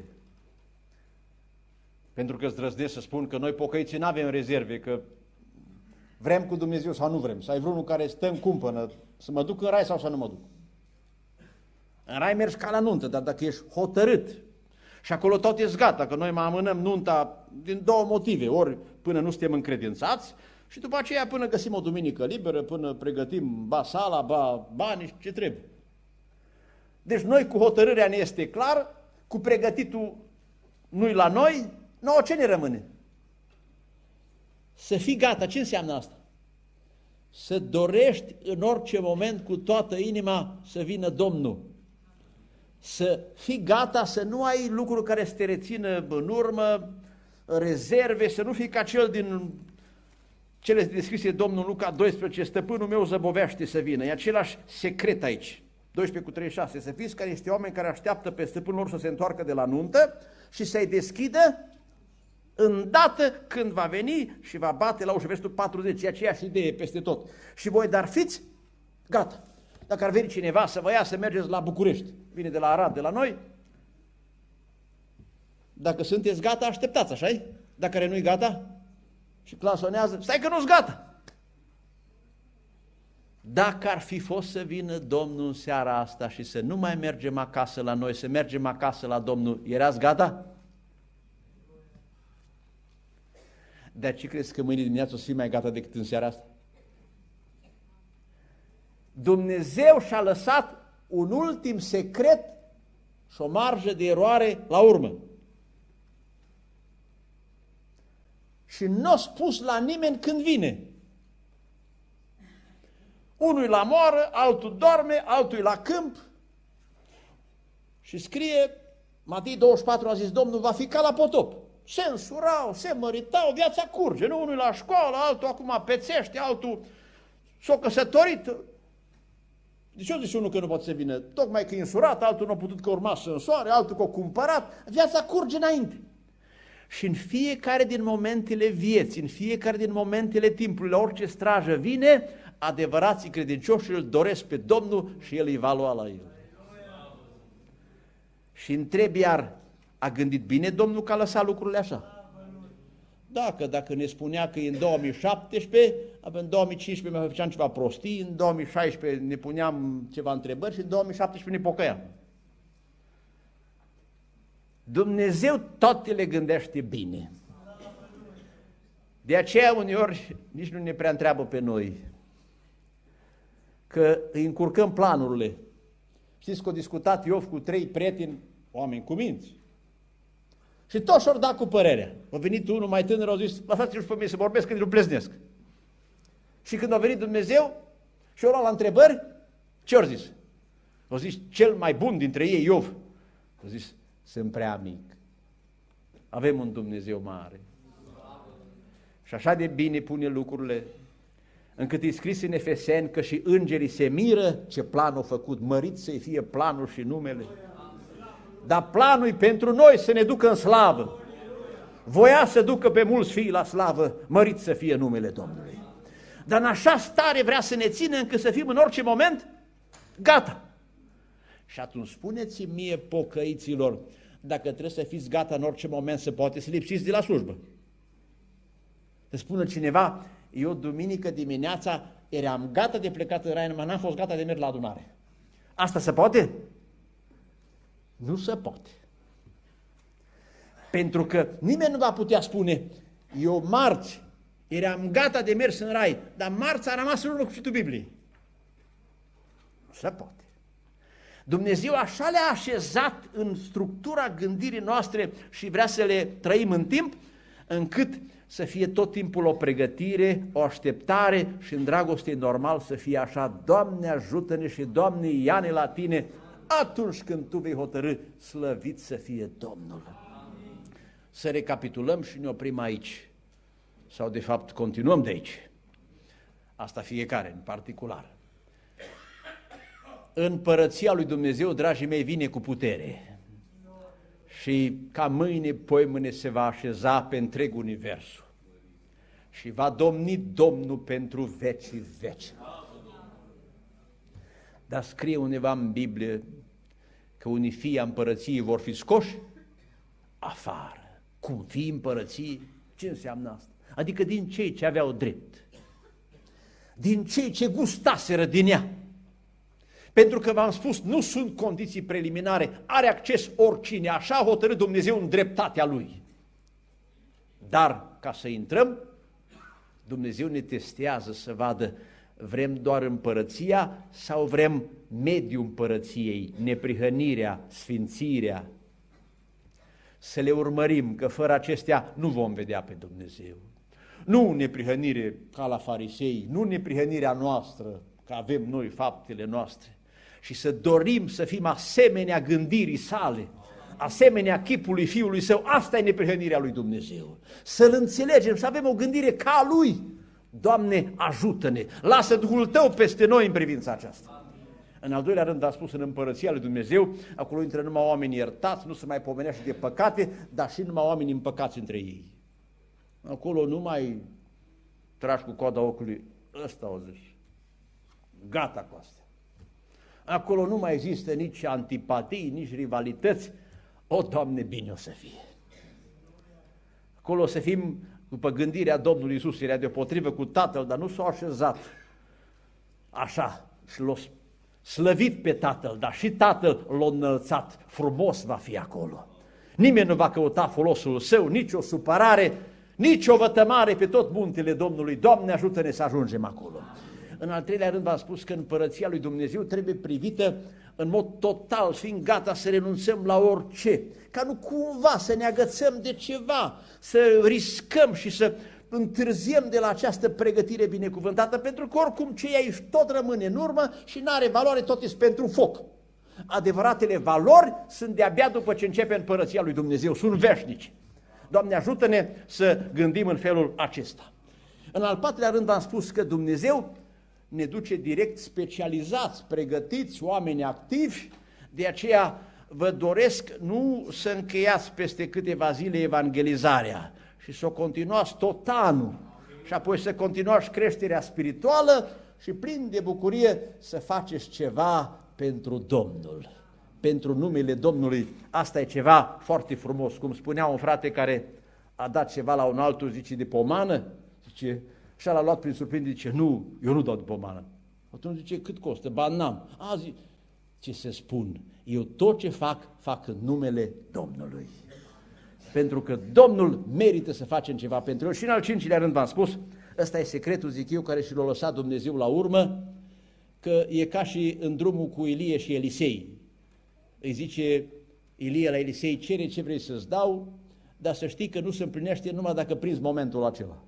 pentru că îndrăznesc să spun că noi pocăiții nu avem rezerve, că vrem cu Dumnezeu sau nu vrem, să ai vreunul care stă în cumpănă, să mă duc în rai sau să nu mă duc. În rai mergi ca la nuntă, dar dacă ești hotărât și acolo tot e gata, că noi mai amânăm nunta din două motive, ori până nu suntem încredințați și după aceea până găsim o duminică liberă, până pregătim ba sala, ba bani, ce trebuie. Deci noi cu hotărârea ne este clar, cu pregătitul nu-i la noi, nouă ce ne rămâne? Să fii gata. Ce înseamnă asta? Să dorești în orice moment cu toată inima să vină Domnul. Să fii gata, să nu ai lucruri care să te rețină în urmă, rezerve, să nu fii ca cel din cele descrise Domnul Luca doisprezece, stăpânul meu zăbovește să vină. E același secret aici. doisprezece cu treizeci și șase. Să fiți ca niște oameni care așteaptă pe stăpânul lor să se întoarcă de la nuntă și să-i deschidă îndată când va veni și va bate la ușă. Versetul patruzeci, e aceeași idee peste tot. Și voi, dar fiți gata. Dacă ar veni cineva să vă ia să mergeți la București, vine de la Arad, de la noi, dacă sunteți gata, așteptați, așa-i? Dacă care nu-i gata și clasonează, stai că nu-s gata. Dacă ar fi fost să vină Domnul în seara asta și să nu mai mergem acasă la noi, să mergem acasă la Domnul, erați gata? De ce crezi că mâine dimineață o să fii mai gata decât în seara asta? Dumnezeu și-a lăsat un ultim secret și o marjă de eroare la urmă. Și nu a spus la nimeni când vine. Unul la moară, altul dorme, altul la câmp și scrie, Matei douăzeci și patru a zis, Domnul va fi ca la potop. Se însurau, se măritau, viața curge, nu? Unul la școală, altul acum pețește, altul s-o căsătorit. De ce o zis unul că nu poate să vină? Tocmai că e însurat, altul nu a putut că urma să însoare, altul că a cumpărat, viața curge înainte. Și în fiecare din momentele vieții, în fiecare din momentele timpului, la orice strajă vine, adevărații credincioși îl doresc pe Domnul și El îi va lua la el. Și întreb iar, a gândit bine Domnul că a lăsat lucrurile așa? Dacă, dacă ne spunea că e în două mii șaptesprezece, în două mii cincisprezece mai făceam ceva prostii, în două mii șaisprezece ne puneam ceva întrebări și în două mii șaptesprezece ne pocăiam. Dumnezeu toate le gândește bine. De aceea uneori nici nu ne prea întreabă pe noi, că îi încurcăm planurile. Știți că a discutat Iov cu trei prieteni, oameni cu minți. Și toți și-au dat cu părerea. A venit unul mai tânăr, a zis, lăsați-l pe mine să vorbesc, că îl pleznesc. Și când a venit Dumnezeu și a luat la întrebări, ce au zis? A zis, cel mai bun dintre ei, Iov. A zis, sunt prea mic. Avem un Dumnezeu mare. Și așa de bine pune lucrurile, încât e scris în Efeseni că și îngerii se miră ce plan au făcut, mărit să-i fie planul și numele. Dar planul e pentru noi să ne ducă în slavă. Voia să ducă pe mulți fii la slavă, mărit să fie numele Domnului. Dar în așa stare vrea să ne țină încât să fim în orice moment gata. Și atunci spuneți-mi mie, pocăiților, dacă trebuie să fiți gata în orice moment, să poate să lipsiți de la slujbă. Să spună cineva, eu duminică dimineața eram gata de plecat în rai, numai n-am fost gata de merg la adunare. Asta se poate? Nu se poate. Pentru că nimeni nu va putea spune, eu marți eram gata de mers în rai, dar marți a rămas în urmă cu citul Bibliei. Nu se poate. Dumnezeu așa le-a așezat în structura gândirii noastre și vrea să le trăim în timp, încât să fie tot timpul o pregătire, o așteptare și în dragoste normal să fie așa, Doamne ajută-ne și Doamne ia-ne la Tine atunci când Tu vei hotărâ, slăvit să fie Domnul. Amin. Să recapitulăm și ne oprim aici, sau de fapt continuăm de aici, asta fiecare în particular. Împărăția lui Dumnezeu, dragii mei, vine cu putere și ca mâine, poimâine se va așeza pe întreg universul și va domni Domnul pentru vecii veci. Dar scrie undeva în Biblie că unii fii a împărăției vor fi scoși afară. Cum fii împărăției? Ce înseamnă asta? Adică din cei ce aveau drept, din cei ce gustaseră din ea. Pentru că v-am spus, nu sunt condiții preliminare, are acces oricine, așa a hotărât Dumnezeu în dreptatea Lui. Dar ca să intrăm, Dumnezeu ne testează să vadă, vrem doar împărăția sau vrem mediul împărăției, neprihănirea, sfințirea. Să le urmărim, că fără acestea nu vom vedea pe Dumnezeu. Nu neprihănire ca la farisei, nu neprihănirea noastră, că avem noi faptele noastre, și să dorim să fim asemenea gândirii sale, asemenea chipului Fiului Său. Asta e neprihănirea lui Dumnezeu. Să-L înțelegem, să avem o gândire ca Lui. Doamne, ajută-ne, lasă Duhul Tău peste noi în privința aceasta. În al doilea rând, a spus, în împărăția lui Dumnezeu, acolo intră numai oameni iertați, nu se mai pomenește de păcate, dar și numai oameni împăcați între ei. Acolo nu mai tragi cu coada ochiului, ăsta o zici, gata cu asta. Acolo nu mai există nici antipatii, nici rivalități, o, Doamne, bine o să fie. Acolo o să fim, după gândirea Domnului Iisus, era deopotrivă cu Tatăl, dar nu s-a așezat așa și l-a slăvit pe Tatăl, dar și Tatăl l-a înălțat, frumos va fi acolo. Nimeni nu va căuta folosul său, nici o supărare, nici o vătămare pe tot muntele Domnului. Doamne, ajută-ne să ajungem acolo. În al treilea rând v-am spus că împărăția lui Dumnezeu trebuie privită în mod total, fiind gata să renunțăm la orice, ca nu cumva să ne agățăm de ceva, să riscăm și să întârziem de la această pregătire binecuvântată, pentru că oricum ce e aici tot rămâne în urmă și nu are valoare, tot este pentru foc. Adevăratele valori sunt de-abia după ce începe împărăția lui Dumnezeu, sunt veșnici. Doamne, ajută-ne să gândim în felul acesta. În al patrulea rând v-am spus că Dumnezeu ne duce direct specializați, pregătiți, oameni activi, de aceea vă doresc nu să încheiați peste câteva zile evangelizarea și să o continuați tot anul și apoi să continuați creșterea spirituală și plin de bucurie să faceți ceva pentru Domnul, pentru numele Domnului. Asta e ceva foarte frumos, cum spunea un frate care a dat ceva la un altul, zice, de pomană, zice, și l-a luat prin surprindere, zice, nu, eu nu dau de pomană. Atunci zice, cât costă? Ba n-am. A, zi, ce se spun, eu tot ce fac, fac în numele Domnului. Pentru că Domnul merită să facem ceva pentru el. Și în al cincilea rând v-am spus, ăsta e secretul, zic eu, care și l-a lăsat Dumnezeu la urmă, că e ca și în drumul cu Ilie și Elisei. Îi zice Ilie la Elisei, cere ce vrei să-ți dau, dar să știi că nu se împlinește numai dacă prinzi momentul acela.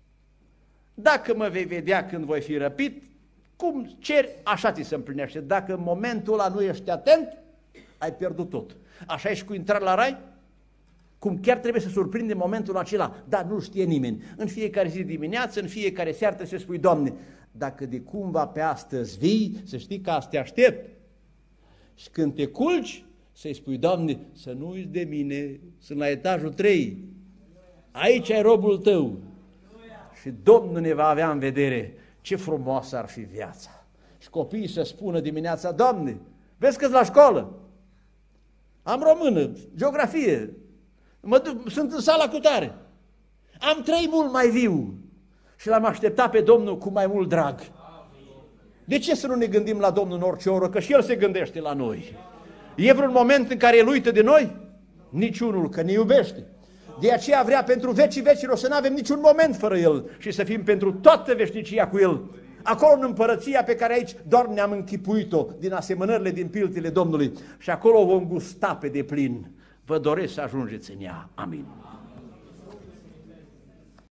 Dacă mă vei vedea când voi fi răpit, cum ceri, așa ți se împlinește. Dacă în momentul ăla nu ești atent, ai pierdut tot. Așa e și cu intrarea la rai, cum chiar trebuie să surprinde momentul acela, dar nu știe nimeni. În fiecare zi dimineață, în fiecare seară trebuie să spui, Doamne, dacă de cumva pe astăzi vii, să știi că asta te aștept. Și când te culci, să-i spui, Doamne, să nu uiți de mine, sunt la etajul trei, aici ai robul tău. Și Domnul ne va avea în vedere. Ce frumoasă ar fi viața. Și copiii să spună dimineața, Doamne, vezi că-s la școală, am română, geografie, mă duc, sunt în sala cu tare, am trăit mult mai viu și l-am așteptat pe Domnul cu mai mult drag. De ce să nu ne gândim la Domnul în orice oră? Că și El se gândește la noi. E vreun moment în care El uită de noi? Niciunul, că ne iubește. De aceea vrea pentru vecii vecilor să nu avem niciun moment fără El și să fim pentru toată veșnicia cu El. Acolo în împărăția pe care aici doar ne-am închipuit-o din asemănările, din piltele Domnului și acolo o vom gusta pe deplin. Vă doresc să ajungeți în ea. Amin.